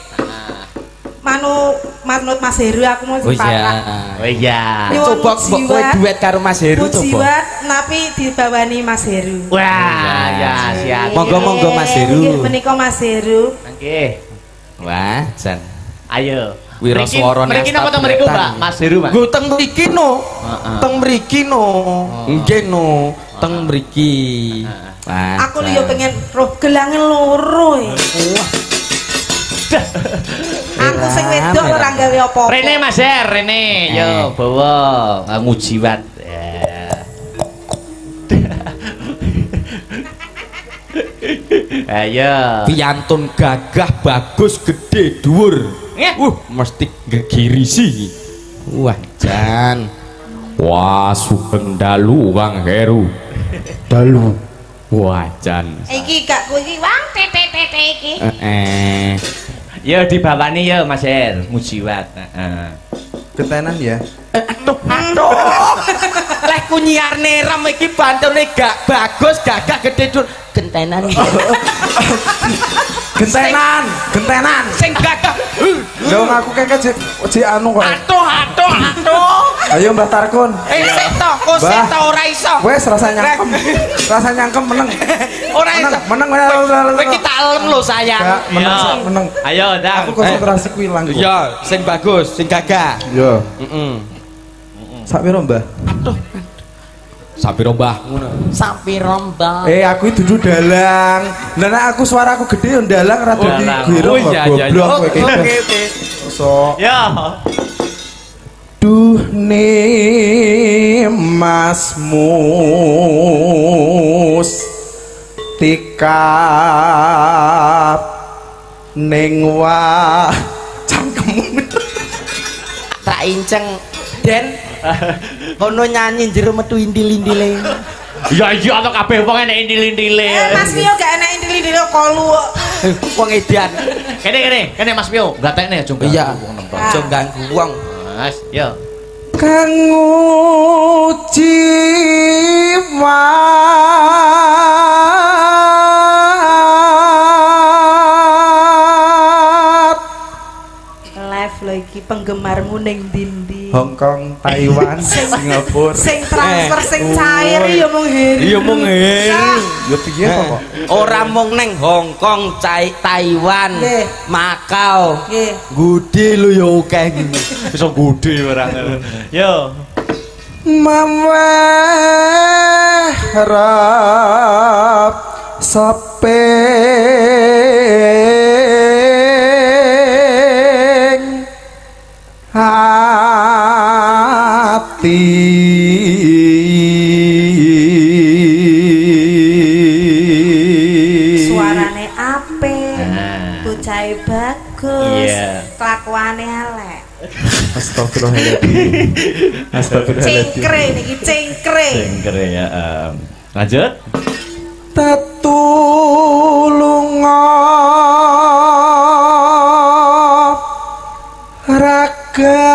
Manu manut Mas Heru aku mau Oh iya. sepakat. Oh iya. Nyuwun Coba mbok kowe ngujiwat. duet karo Mas Heru coba. Ngujiwat napi dibawani Mas Heru. Wah, ya siap. Monggo-monggo, Mas Heru. Nggih, menika Mas Heru. Nggih. Wah, jan. Ayo. Wiraswara Mriki napa to mriku, Mbak? Mas Heru, Mas. Nggo teng mriki no. Heeh. Teng mriki no. Nggih no. Teng mriki. Wah. Aku liyo pengen roh gelange loro e. Aku sing wedok ora gawe apa-apa. Rene Mas Her, Rene. Yo, bawa ah, ngujiwat. Ya. Ayo. Piantun gagah bagus gede dhuwur. Nggih. Uh, mesti gegirisi. Wah, jan. Wah, sugeng dalu Kang Heru. Dalu. Wah, jan. Iki gak kuwi iki wang tete-tete iki. Eh. Yo dibawani yo Mas Her, ngujiwat. Heeh. Ketenan ya. Aduh, aduh. Leh kunyiarne rem iki bantune gak bagus, gagah gede dhuwur. Gentenan. Gentenan, gentenan. Sing gagah. Lho aku keke jek jek anu kok. Aduh, aduh, aduh. Ayo Mbah Tarkun. Eh, sik to, kok sik to ora iso. Wes rasa nyangkem. Rasa nyangkem meneng. Ora iso. Meneng meneng. Kowe iki tak elem lho sayang. Gak meneng Yo. meneng. Ayo, dah. Aku konsentrasi ku ilang kok. Ya, sing bagus, sing gagah. Yo. Heeh. Sak piro Mbah? Sapi rombah ngono. Sapi rombah. Eh aku itu dudu dalang. Lah nek aku suaraku gede yo dalang ora dadi Dalang. gwiro Oh iya iya. goblok kowe Oke iki. oke. So, Yo. duh ne Mas Mus tikap ning wah cangkemmu. Tak inceng Den. Kono nyanyi jero metu indil-indile. Ya iya to kabeh wong enek indil-indile. Eh Mas Mio gak enak indil-indil kolu. Wong edan. Kene kene, kene Mas Pio, gatekne aja ganggu Iya. wong nembang. Aja ganggu wong. Mas, yo. Kang ujiwat Live lho iki penggemarmu ning ndi-ndi. Hong Kong, Taiwan, Singapura. Sing transfer sing cair oh, ya mung Heru. Iya mung Heru. Nah, Ya piye kok? Ora mung ning Hong Kong, Cai, Taiwan, Nggih. Makau. Nggih. Gudi lho ya akeh iki. Iso gede barang. Yo. Mamerap sapeng hati Suarane apik. Nah. Bocahe bagus. Iya. Kelakuane elek. Astagfirullahaladzim. Astagfirullahaladzim. Cengkre niki cengkre. Cengkere ya. em. Lanjut. Tetulunga raga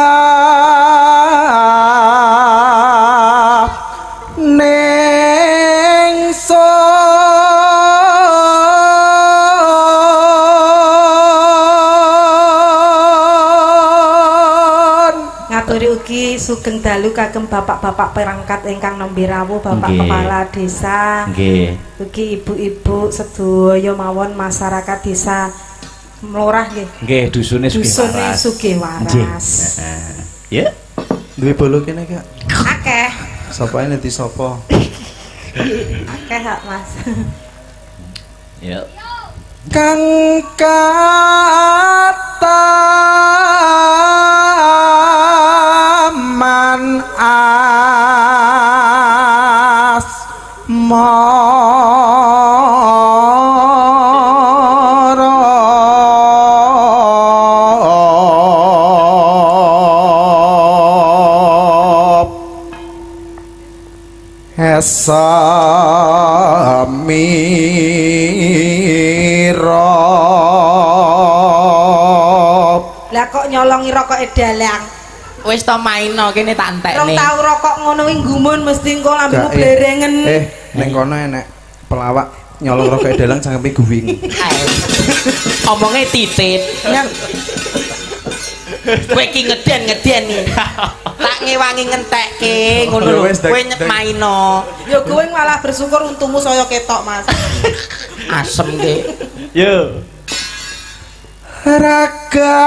ningsun. Ngaturi ugi sugeng dalu kagem bapak-bapak perangkat ingkang nembe rawuh, Bapak Nggih. Kepala Desa, Nggih. ugi ibu-ibu sedaya mawon masyarakat desa Mlorah nggih. Nggih, dusune sugih Dusune waras. sugih Nggih. waras. Heeh. Ya. Duwe bolo kene Kak. Akeh. Sapa ini di sapa? Akeh hak Mas. Ya. Kang kataman as marop esamirop. Lah kok nyolongi rokok edalang. Wis to maino kene tak Rong entekne. tau rokok ngono kuwi gumun mesti engko lambemu Gak, eh. blerengen. Eh, ning kono enek pelawak nyolong rokok dalang jangan guwing. Ae. Omonge titit. Nyang. Kowe iki ngeden-ngeden nih. Tak ngewangi ngentekke ngono lho. Oh, wis, dak- Kowe nyek dak- maino. Ya kowe malah bersyukur untumu saya ketok, Mas. Asem ge. Yo. Raga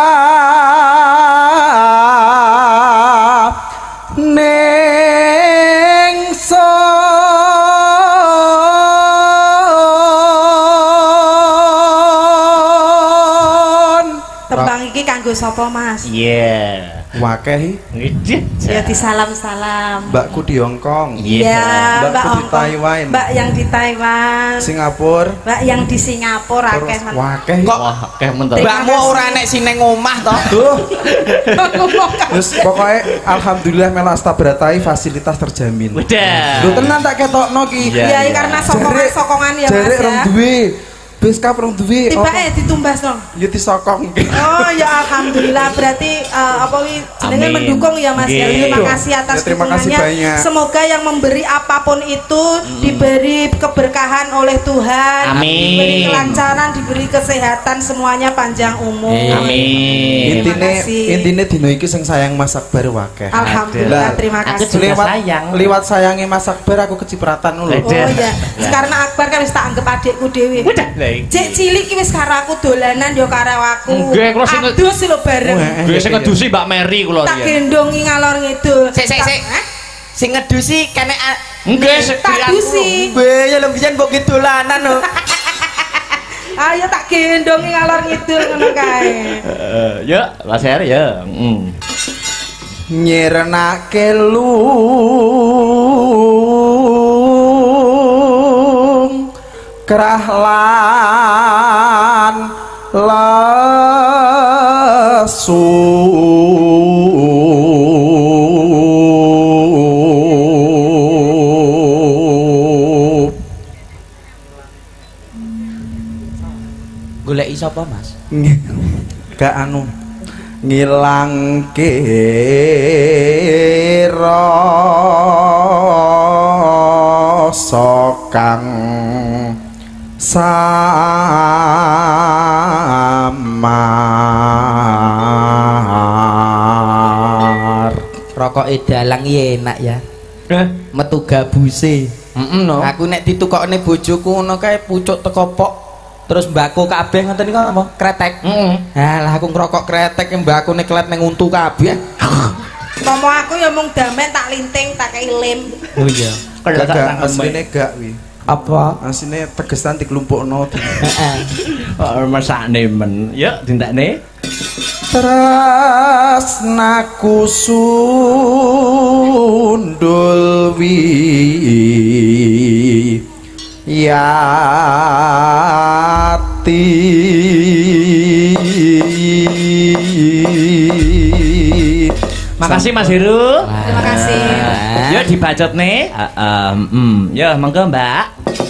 ningsun. Tembang iki kanggo sapa, Mas? Iya. Wakeh Ngidit. Ya disalam-salam. mbakku di Hong Kong, Iya. Ya, Mbakku Mbak di Hongkong. Taiwan. Mbak yang di Taiwan. Singapura, Mbak yang di Singapura terus akeh men. wakeh. Kok Wah, kayak mentor. Terima mbakmu kasih. ora enek sing ning omah to? Tuh, Ngomong terus pokoknya alhamdulillah melu Astabratai fasilitas terjamin. Udah. Lu tenan tak ketokno ki. Iya, Ya, iya. karena sokongan-sokongan ya, Mas Jare rong ya. duwe. Beskap rong duwe. Tiba eh ditumbas dong. Ya disokong. Oh ya alhamdulillah berarti eh, apa wi jenenge Amin. mendukung ya Mas ya. Nggih. Terima kasih atas Ya, terima kasih dukungannya. banyak. Semoga yang memberi apapun itu diberi keberkahan oleh Tuhan, Amin. diberi kelancaran, diberi kesehatan semuanya panjang umur. Amin. Terima Intine kasih. intine dino iki sing sayang Mas Akbar wakeh. Alhamdulillah, Lah, terima aku kasih. juga Lewat sayang. liwat sayangi Mas Akbar aku kecipratan lho. Oh ya, karena Akbar kan wis tak anggap adikku dhewe. Udah. Lah iki. Cek cilik iki wis karo aku dolanan ya karo aku. Nggih, kula sing- Adus lho bareng. Wah. Gue sing ngedusi Mbak Mary kula Tak riyen. gendongi ngalor ngidul. Sik sik Tak- sik. Hah? Sing ngedusi kene Nggih, sik Tak dusi. Be ya lembian mbok dolanan lho. Ayo tak gendongi ngalor ngidul ngono kae. Eh, ya, Mas Her ya. Mm. Nyerenake lung kerah lan lesu Goleki sapa, Mas? gak anu ngilangke rasa kang samar. Rokoke dalang iya enak ya. Metu gabuse. Heeh no. Aku nek ditukokne bojoku ngono kae pucuk teko pok terus mbako kabeh ngoten niku apa? Kretek. Heeh. Halah aku ngrokok kretek mbakone klet ning untu kabeh. Momo aku ya mung damen tak linting tak kei lem. Oh iya. Gak asline gak wi. Apa? Asline tegesan dikelumpukno. Heeh. Oh, masakne men. Ya dintekne. Tresnaku sundul wi yati Makasih Mas Heru. Terima kasih. Ya dibacot nih. Heeh, mm, ya monggo Mbak.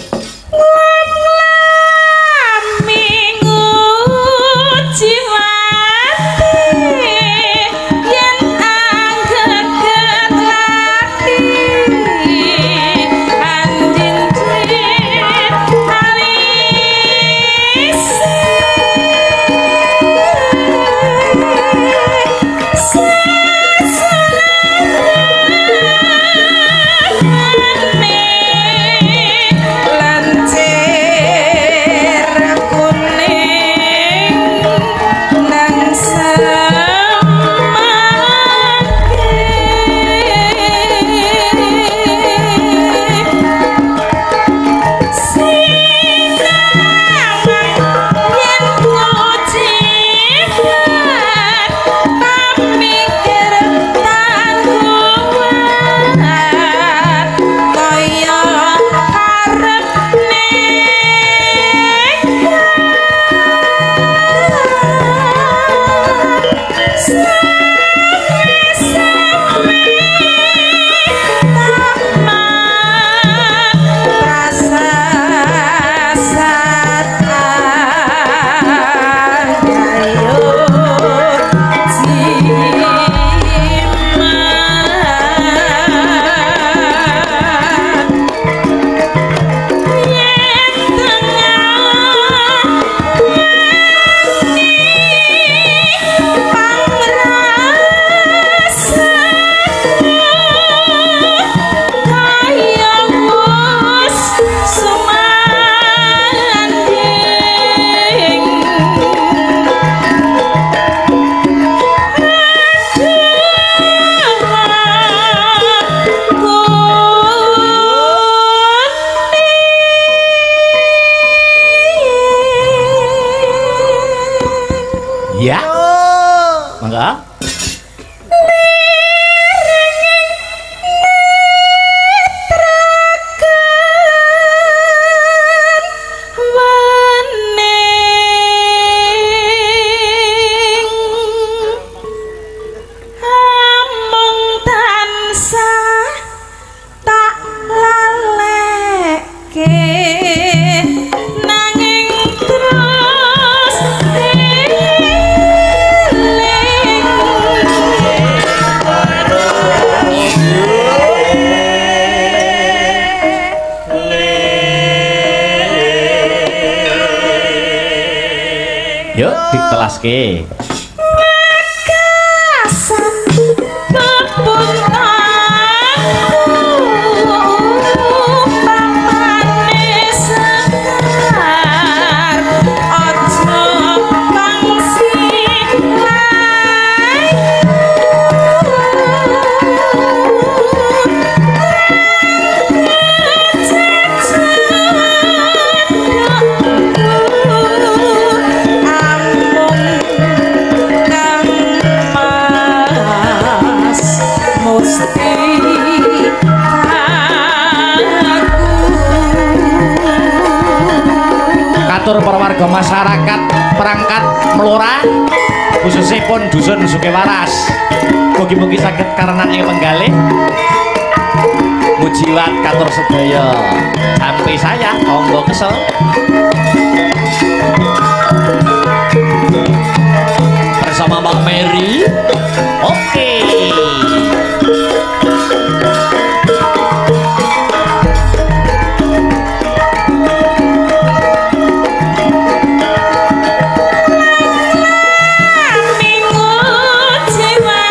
Ya. Mangga. Yuk ditelaske. Katur para warga masyarakat perangkat Melora khususnya pun dusun Sukewaras mugi-mugi saged karenan ing penggalih mujiwat katur sedaya sampai saya monggo kesel bersama Mbak Mary. Oke.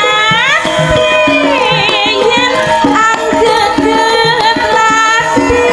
Angget-get lati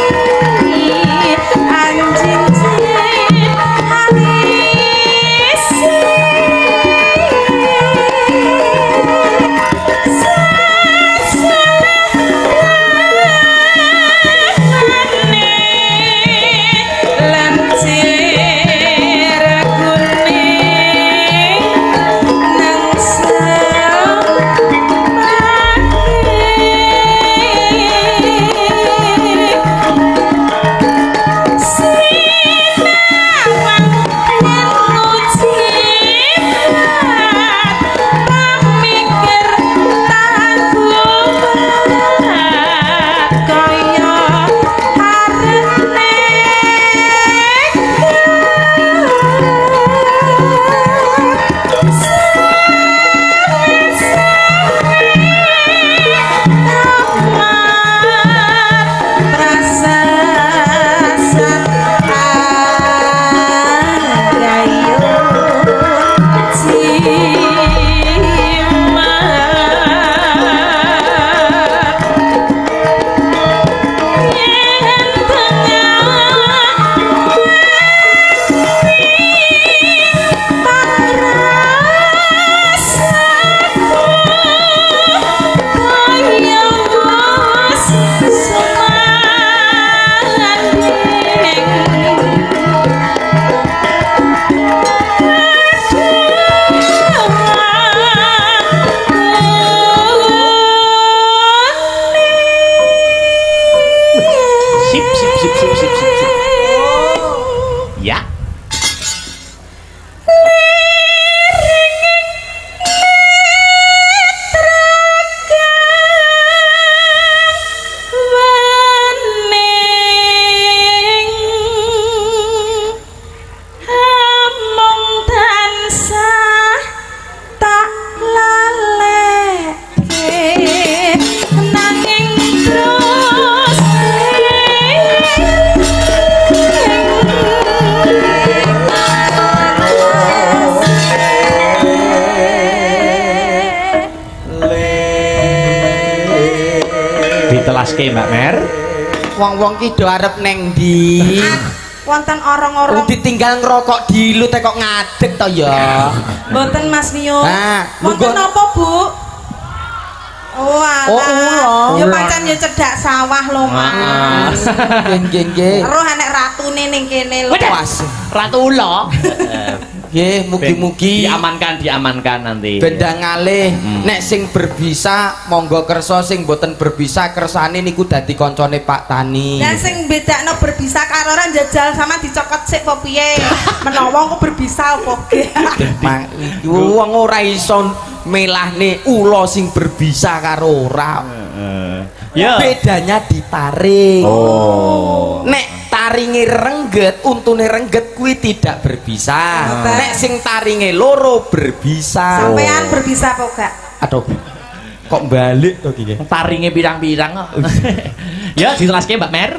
ditelaske Mbak Mer. Wong-wong ki do arep neng ndi? Wonten orang-orang ditinggal ngerokok dilu teh kok ngadeg to ya. Mboten Mas Mio. Nah, wonten apa, Bu? Oh, alah. Oh, ulo. Ya pancen ya cedak sawah lho, Mas. Nggih, nggih. Roh enek ratune ning kene lho. Ratu ulo. Nggih, mugi-mugi diamankan, diamankan nanti. Benda ngalih, hmm. nek sing berbisa monggo kersa, sing boten berbisa kersane niku dadi koncone Pak Tani. Lah sing bedakno berbisa karo ora njajal sama dicokot sik apa piye? Menawa kok berbisa apa ge. Wong ora iso melahne ula sing berbisa karo ora. Heeh. Ya. Bedanya ditaring. Oh. Nek taringe rengget, untune rengget kuwi tidak berbisa. Oh. Nek sing taringe loro berbisa. Sampean oh. berbisa apa gak? Aduh. Kok balik to iki? Taringe pirang-pirang kok. Ya ditelaske Mbak Mer.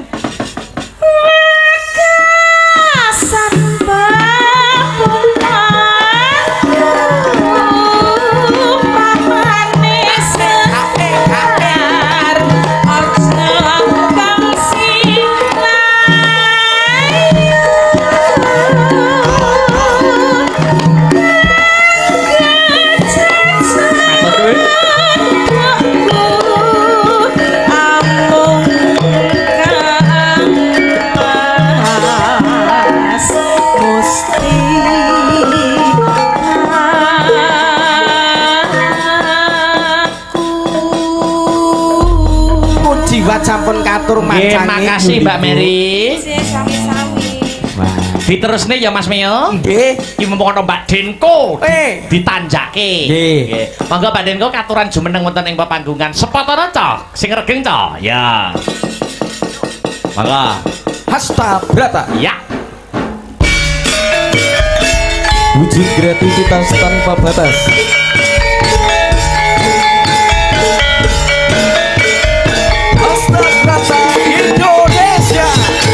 Sampun katur mancane. Nggih, makasih Mbak Mary. Sami-sami. Wah, diterusne ya Mas Mio. Nggih. Iki mumpung ana Mbak Denko. Eh, ditanjake. Nggih. Monggo Mbak Denko katuran jumeneng wonten ing pepanggungan. Sepotana ca, sing regeng ca. Ya. Monggo. Hasta Brata. Ya. Wujud kreativitas tanpa batas. Indonesia.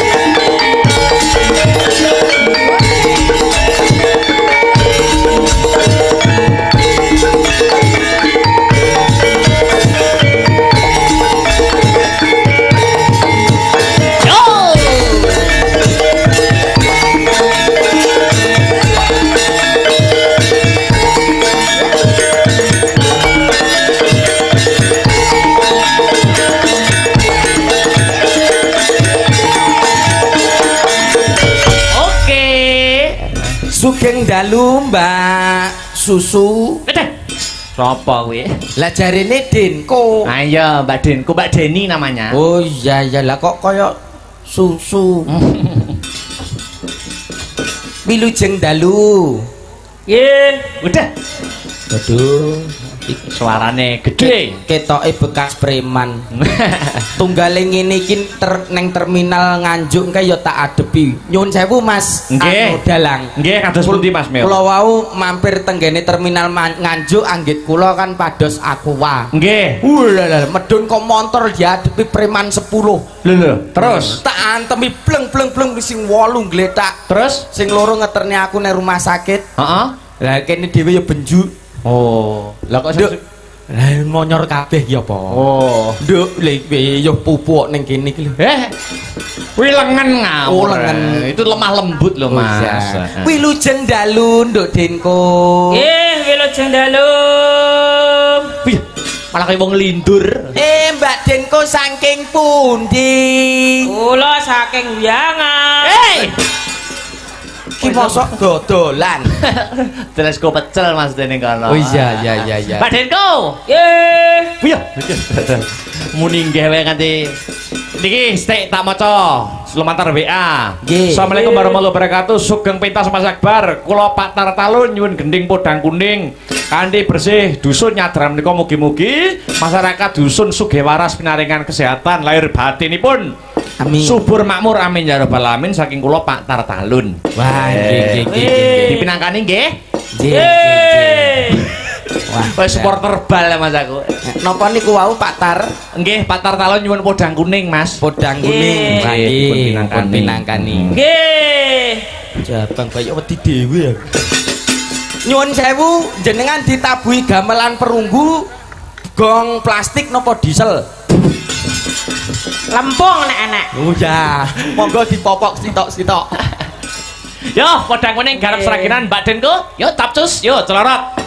Sugeng dalu Mbak Susu. Eh, sapa kuwi? Lah jarene Denko. Ah iya, Mbak Denko, Mbak Deni namanya. Oh iya iya lah kok kaya susu. Wilujeng dalu. Nggih, udah. Aduh, suarane gede. Ketoke bekas preman. Tunggale ngene iki ter, neng terminal Nganjuk kae ya tak adepi. Nyuwun sewu Mas. Nggih. Dalang. Nggih, kados pundi Mas Mil? Kula wau mampir tenggene terminal Nganjuk anggit kula kan pados Aqua. Nggih. Ulala, medun kok montor diadepi preman sepuluh. Lho lho, terus tak antemi bleng bleng bleng sing wolu gletak. Terus sing loro ngeterne aku nang rumah sakit. Heeh. Lah kene dhewe ya benju. Oh, lah kok lah monyor kabeh ya apa? Oh, nduk lek yo pupuk ning kene iki lho. Eh. Kuwi lengen ngawur. Oh, lengen. Itu lemah lembut loh, Mas. Kuwi lujeng dalu nduk Denko. Nggih, wilujeng dalu. Wih, malah kaya wong lindur. Eh, Mbak Denko saking pundi? Kula saking Wiyangan. Hei. Ki mosok dodolan. Teleskop pecel Mas Dene kono. Oh iya iya iya iya. Mbak Denko. Nggih. Wih, muni nggih wae nganti niki stek tak maca lumantar W A. Assalamualaikum warahmatullahi wabarakatuh. Sugeng pentas Mas Akbar. Kula Pak Tartalun nyuwun gending podang kuning kanthi bersih dusun nyadran menika mugi-mugi masyarakat dusun sugih waras pinaringan kesehatan lahir batinipun. Amin. Subur makmur amin ya rabbal alamin saking kula Pak Tartalun. Wah, nggih nggih nggih. Dipinangkani nggih. Nggih. Wah, kowe supporter bal ya Mas aku. Napa niku wau Pak Tar? Nggih, Pak Tartalun nyuwun podang kuning, Mas. Podang kuning. Nggih, pun pinangkani. Nggih. Jabang kaya wedi dhewe ya. Nyuwun sewu jenengan ditabuhi gamelan perunggu gong plastik napa diesel? Lempung anak-anak. Oh ya, monggo dipopok sitok-sitok. Yo, padha kuning garap seraginan Mbak Denku. Yo tapcus, yo celorot.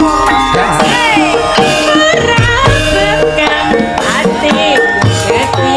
Hati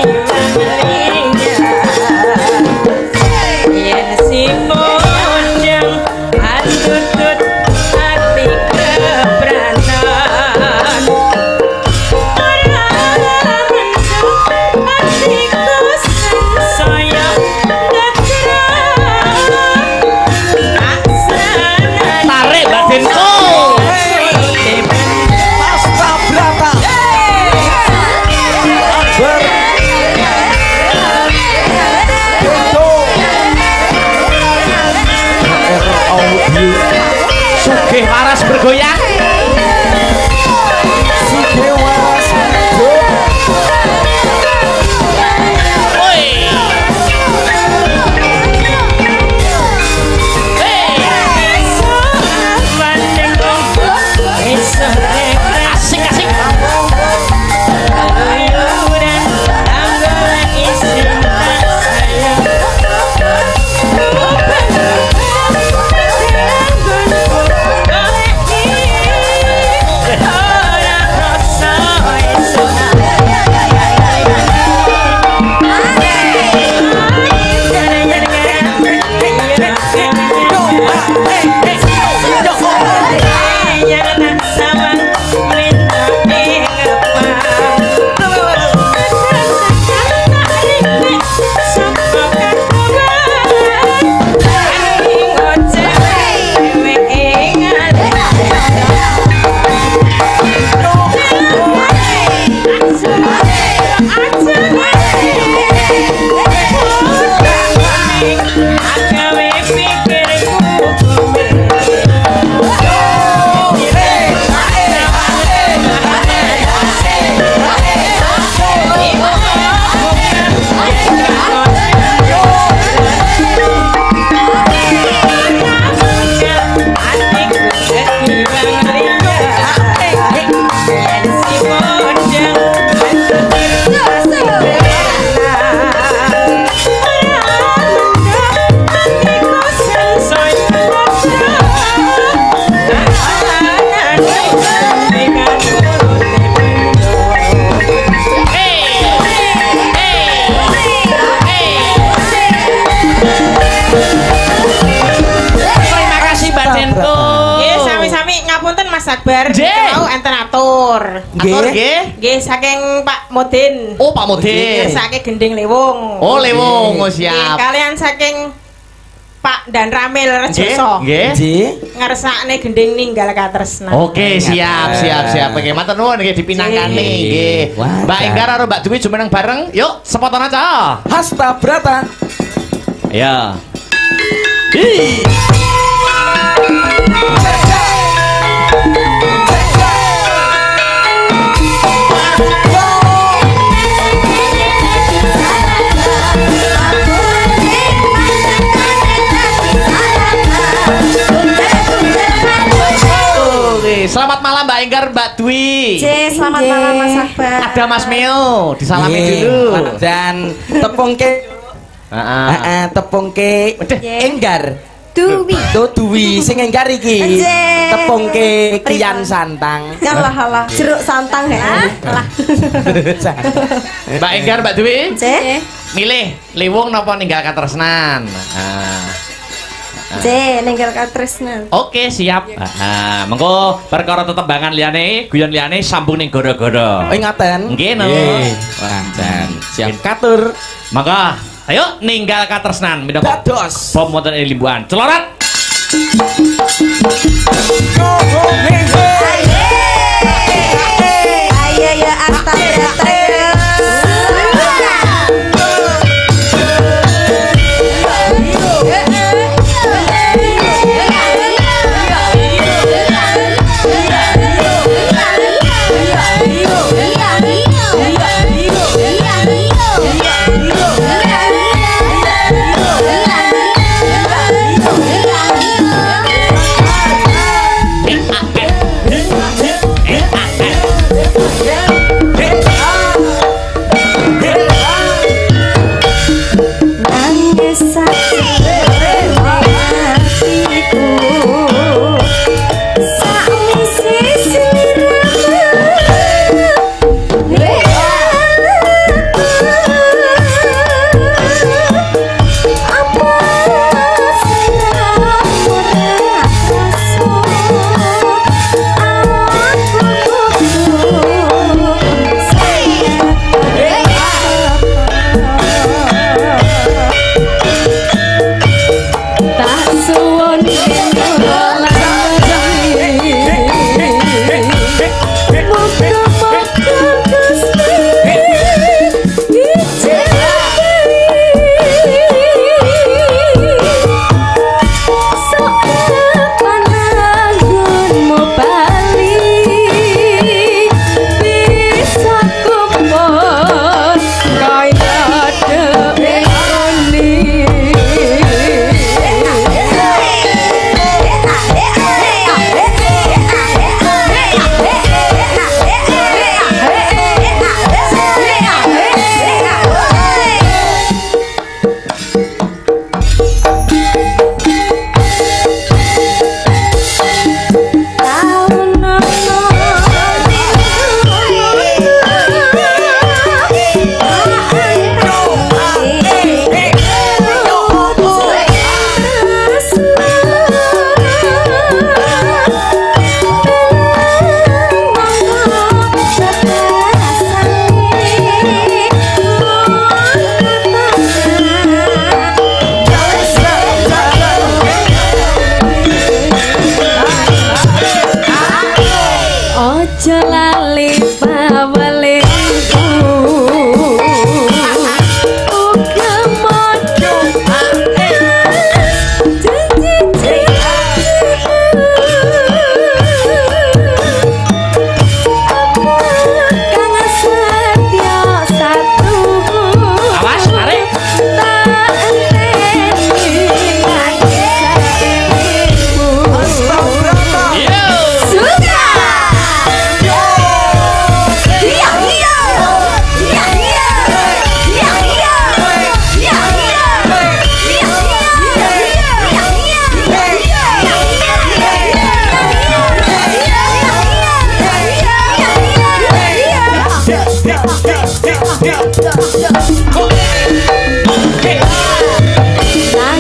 Akbar. Nggih. Mau enten atur. Atur nggih. Nggih saking Pak Modin. Oh, Pak Modin. Saking Gending Lewung. Oh, Lewung, oh, Nggih, siap. kalian saking Pak Dan Ramil Rejoso. Nggih. Nggih. Ngersakne Gending ninggal katresnan. Oke, siap, siap, siap. Oke, matur nuwun nggih dipinangkani nggih. Wadah. Mbak Enggar karo Mbak Dwi jumeneng bareng. Yuk, sepotan aja. Hasta Brata. Ya. Hi. Selamat malam Mbak Enggar, Mbak Dwi. C, selamat malam Mas Akbar. Ada Mas Mio, disalamin Nggih. dulu. Dan tepung ke Heeh. Heeh, tepung ke Enggar. Dwi. Do Dwi sing Enggar iki. Nggih. Tepung ke Kian Santang. Alah alah, jeruk santang ya. Alah. Mbak Enggar, Mbak Dwi. C. Milih Liwung napa ninggal katresnan? Nah. C, ninggal katresnan. Oke, siap. Nah, mengko perkara tetembangan liyane, guyon liyane sambung ning gara-gara. Oh ngaten. Nggih no. Wah, dan siap katur. Maka, ayo ninggal katresnan minangka Dados. bom wonten ing limbuhan. Celorat. Ayo ya asta brata.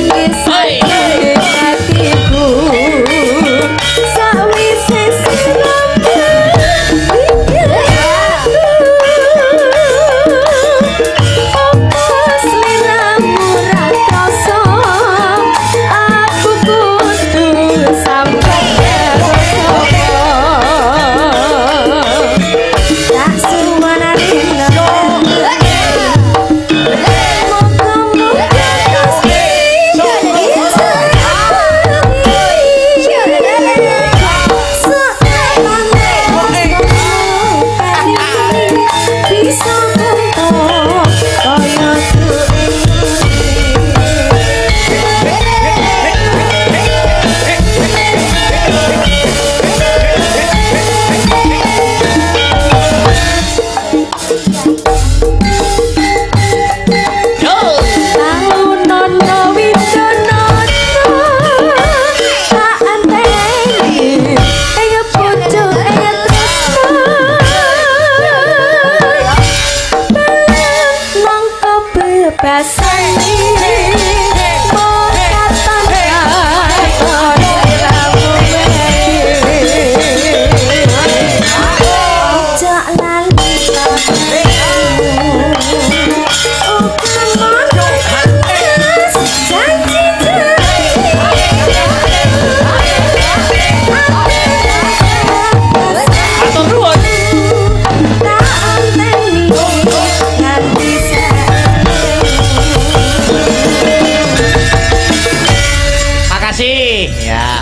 Nangis hatiku sawise sira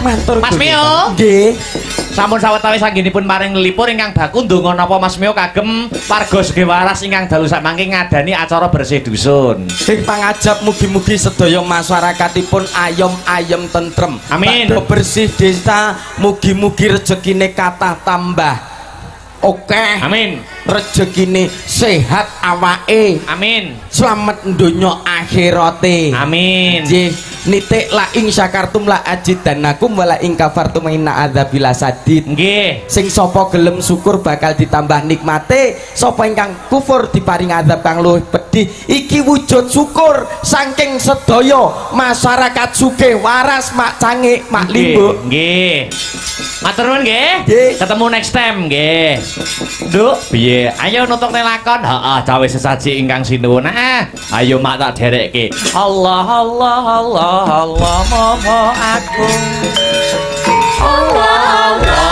Matur Mas Gusti. Mio. Nggih. Sampun sawetawis anggenipun paring lelipur ingkang baku ndonga napa Mas Mio kagem warga sugih waras ingkang dalu samangke ngadani acara bersih dusun. Sing pangajab mugi-mugi sedaya masyarakatipun ayem-ayem tentrem. Amin. Bakda bersih desa, mugi-mugi rezekine kathah tambah. Oke. Amin. Rezekine sehat awake. Amin. Slamet donya akhirate. Amin. Nggih, nitik la ing syakartum la ajidanakum wala ing kafartum inna adzabil sadid. Nggih. Sing sapa gelem syukur bakal ditambah nikmate, sapa ingkang kufur diparing azab kang luwih pedih. Iki wujud syukur saking sedaya masyarakat sugih waras mak cangik mak limbo. Nggih. Matur nuwun nggih. Nggih. Ketemu next time nggih. Nduk, piye? Ayo nutuk nelakon. Heeh, cawe sesaji ingkang sinuwun. Ah, ayo mak tak derekke. Allah Allah Allah Allah moho aku. Allah Allah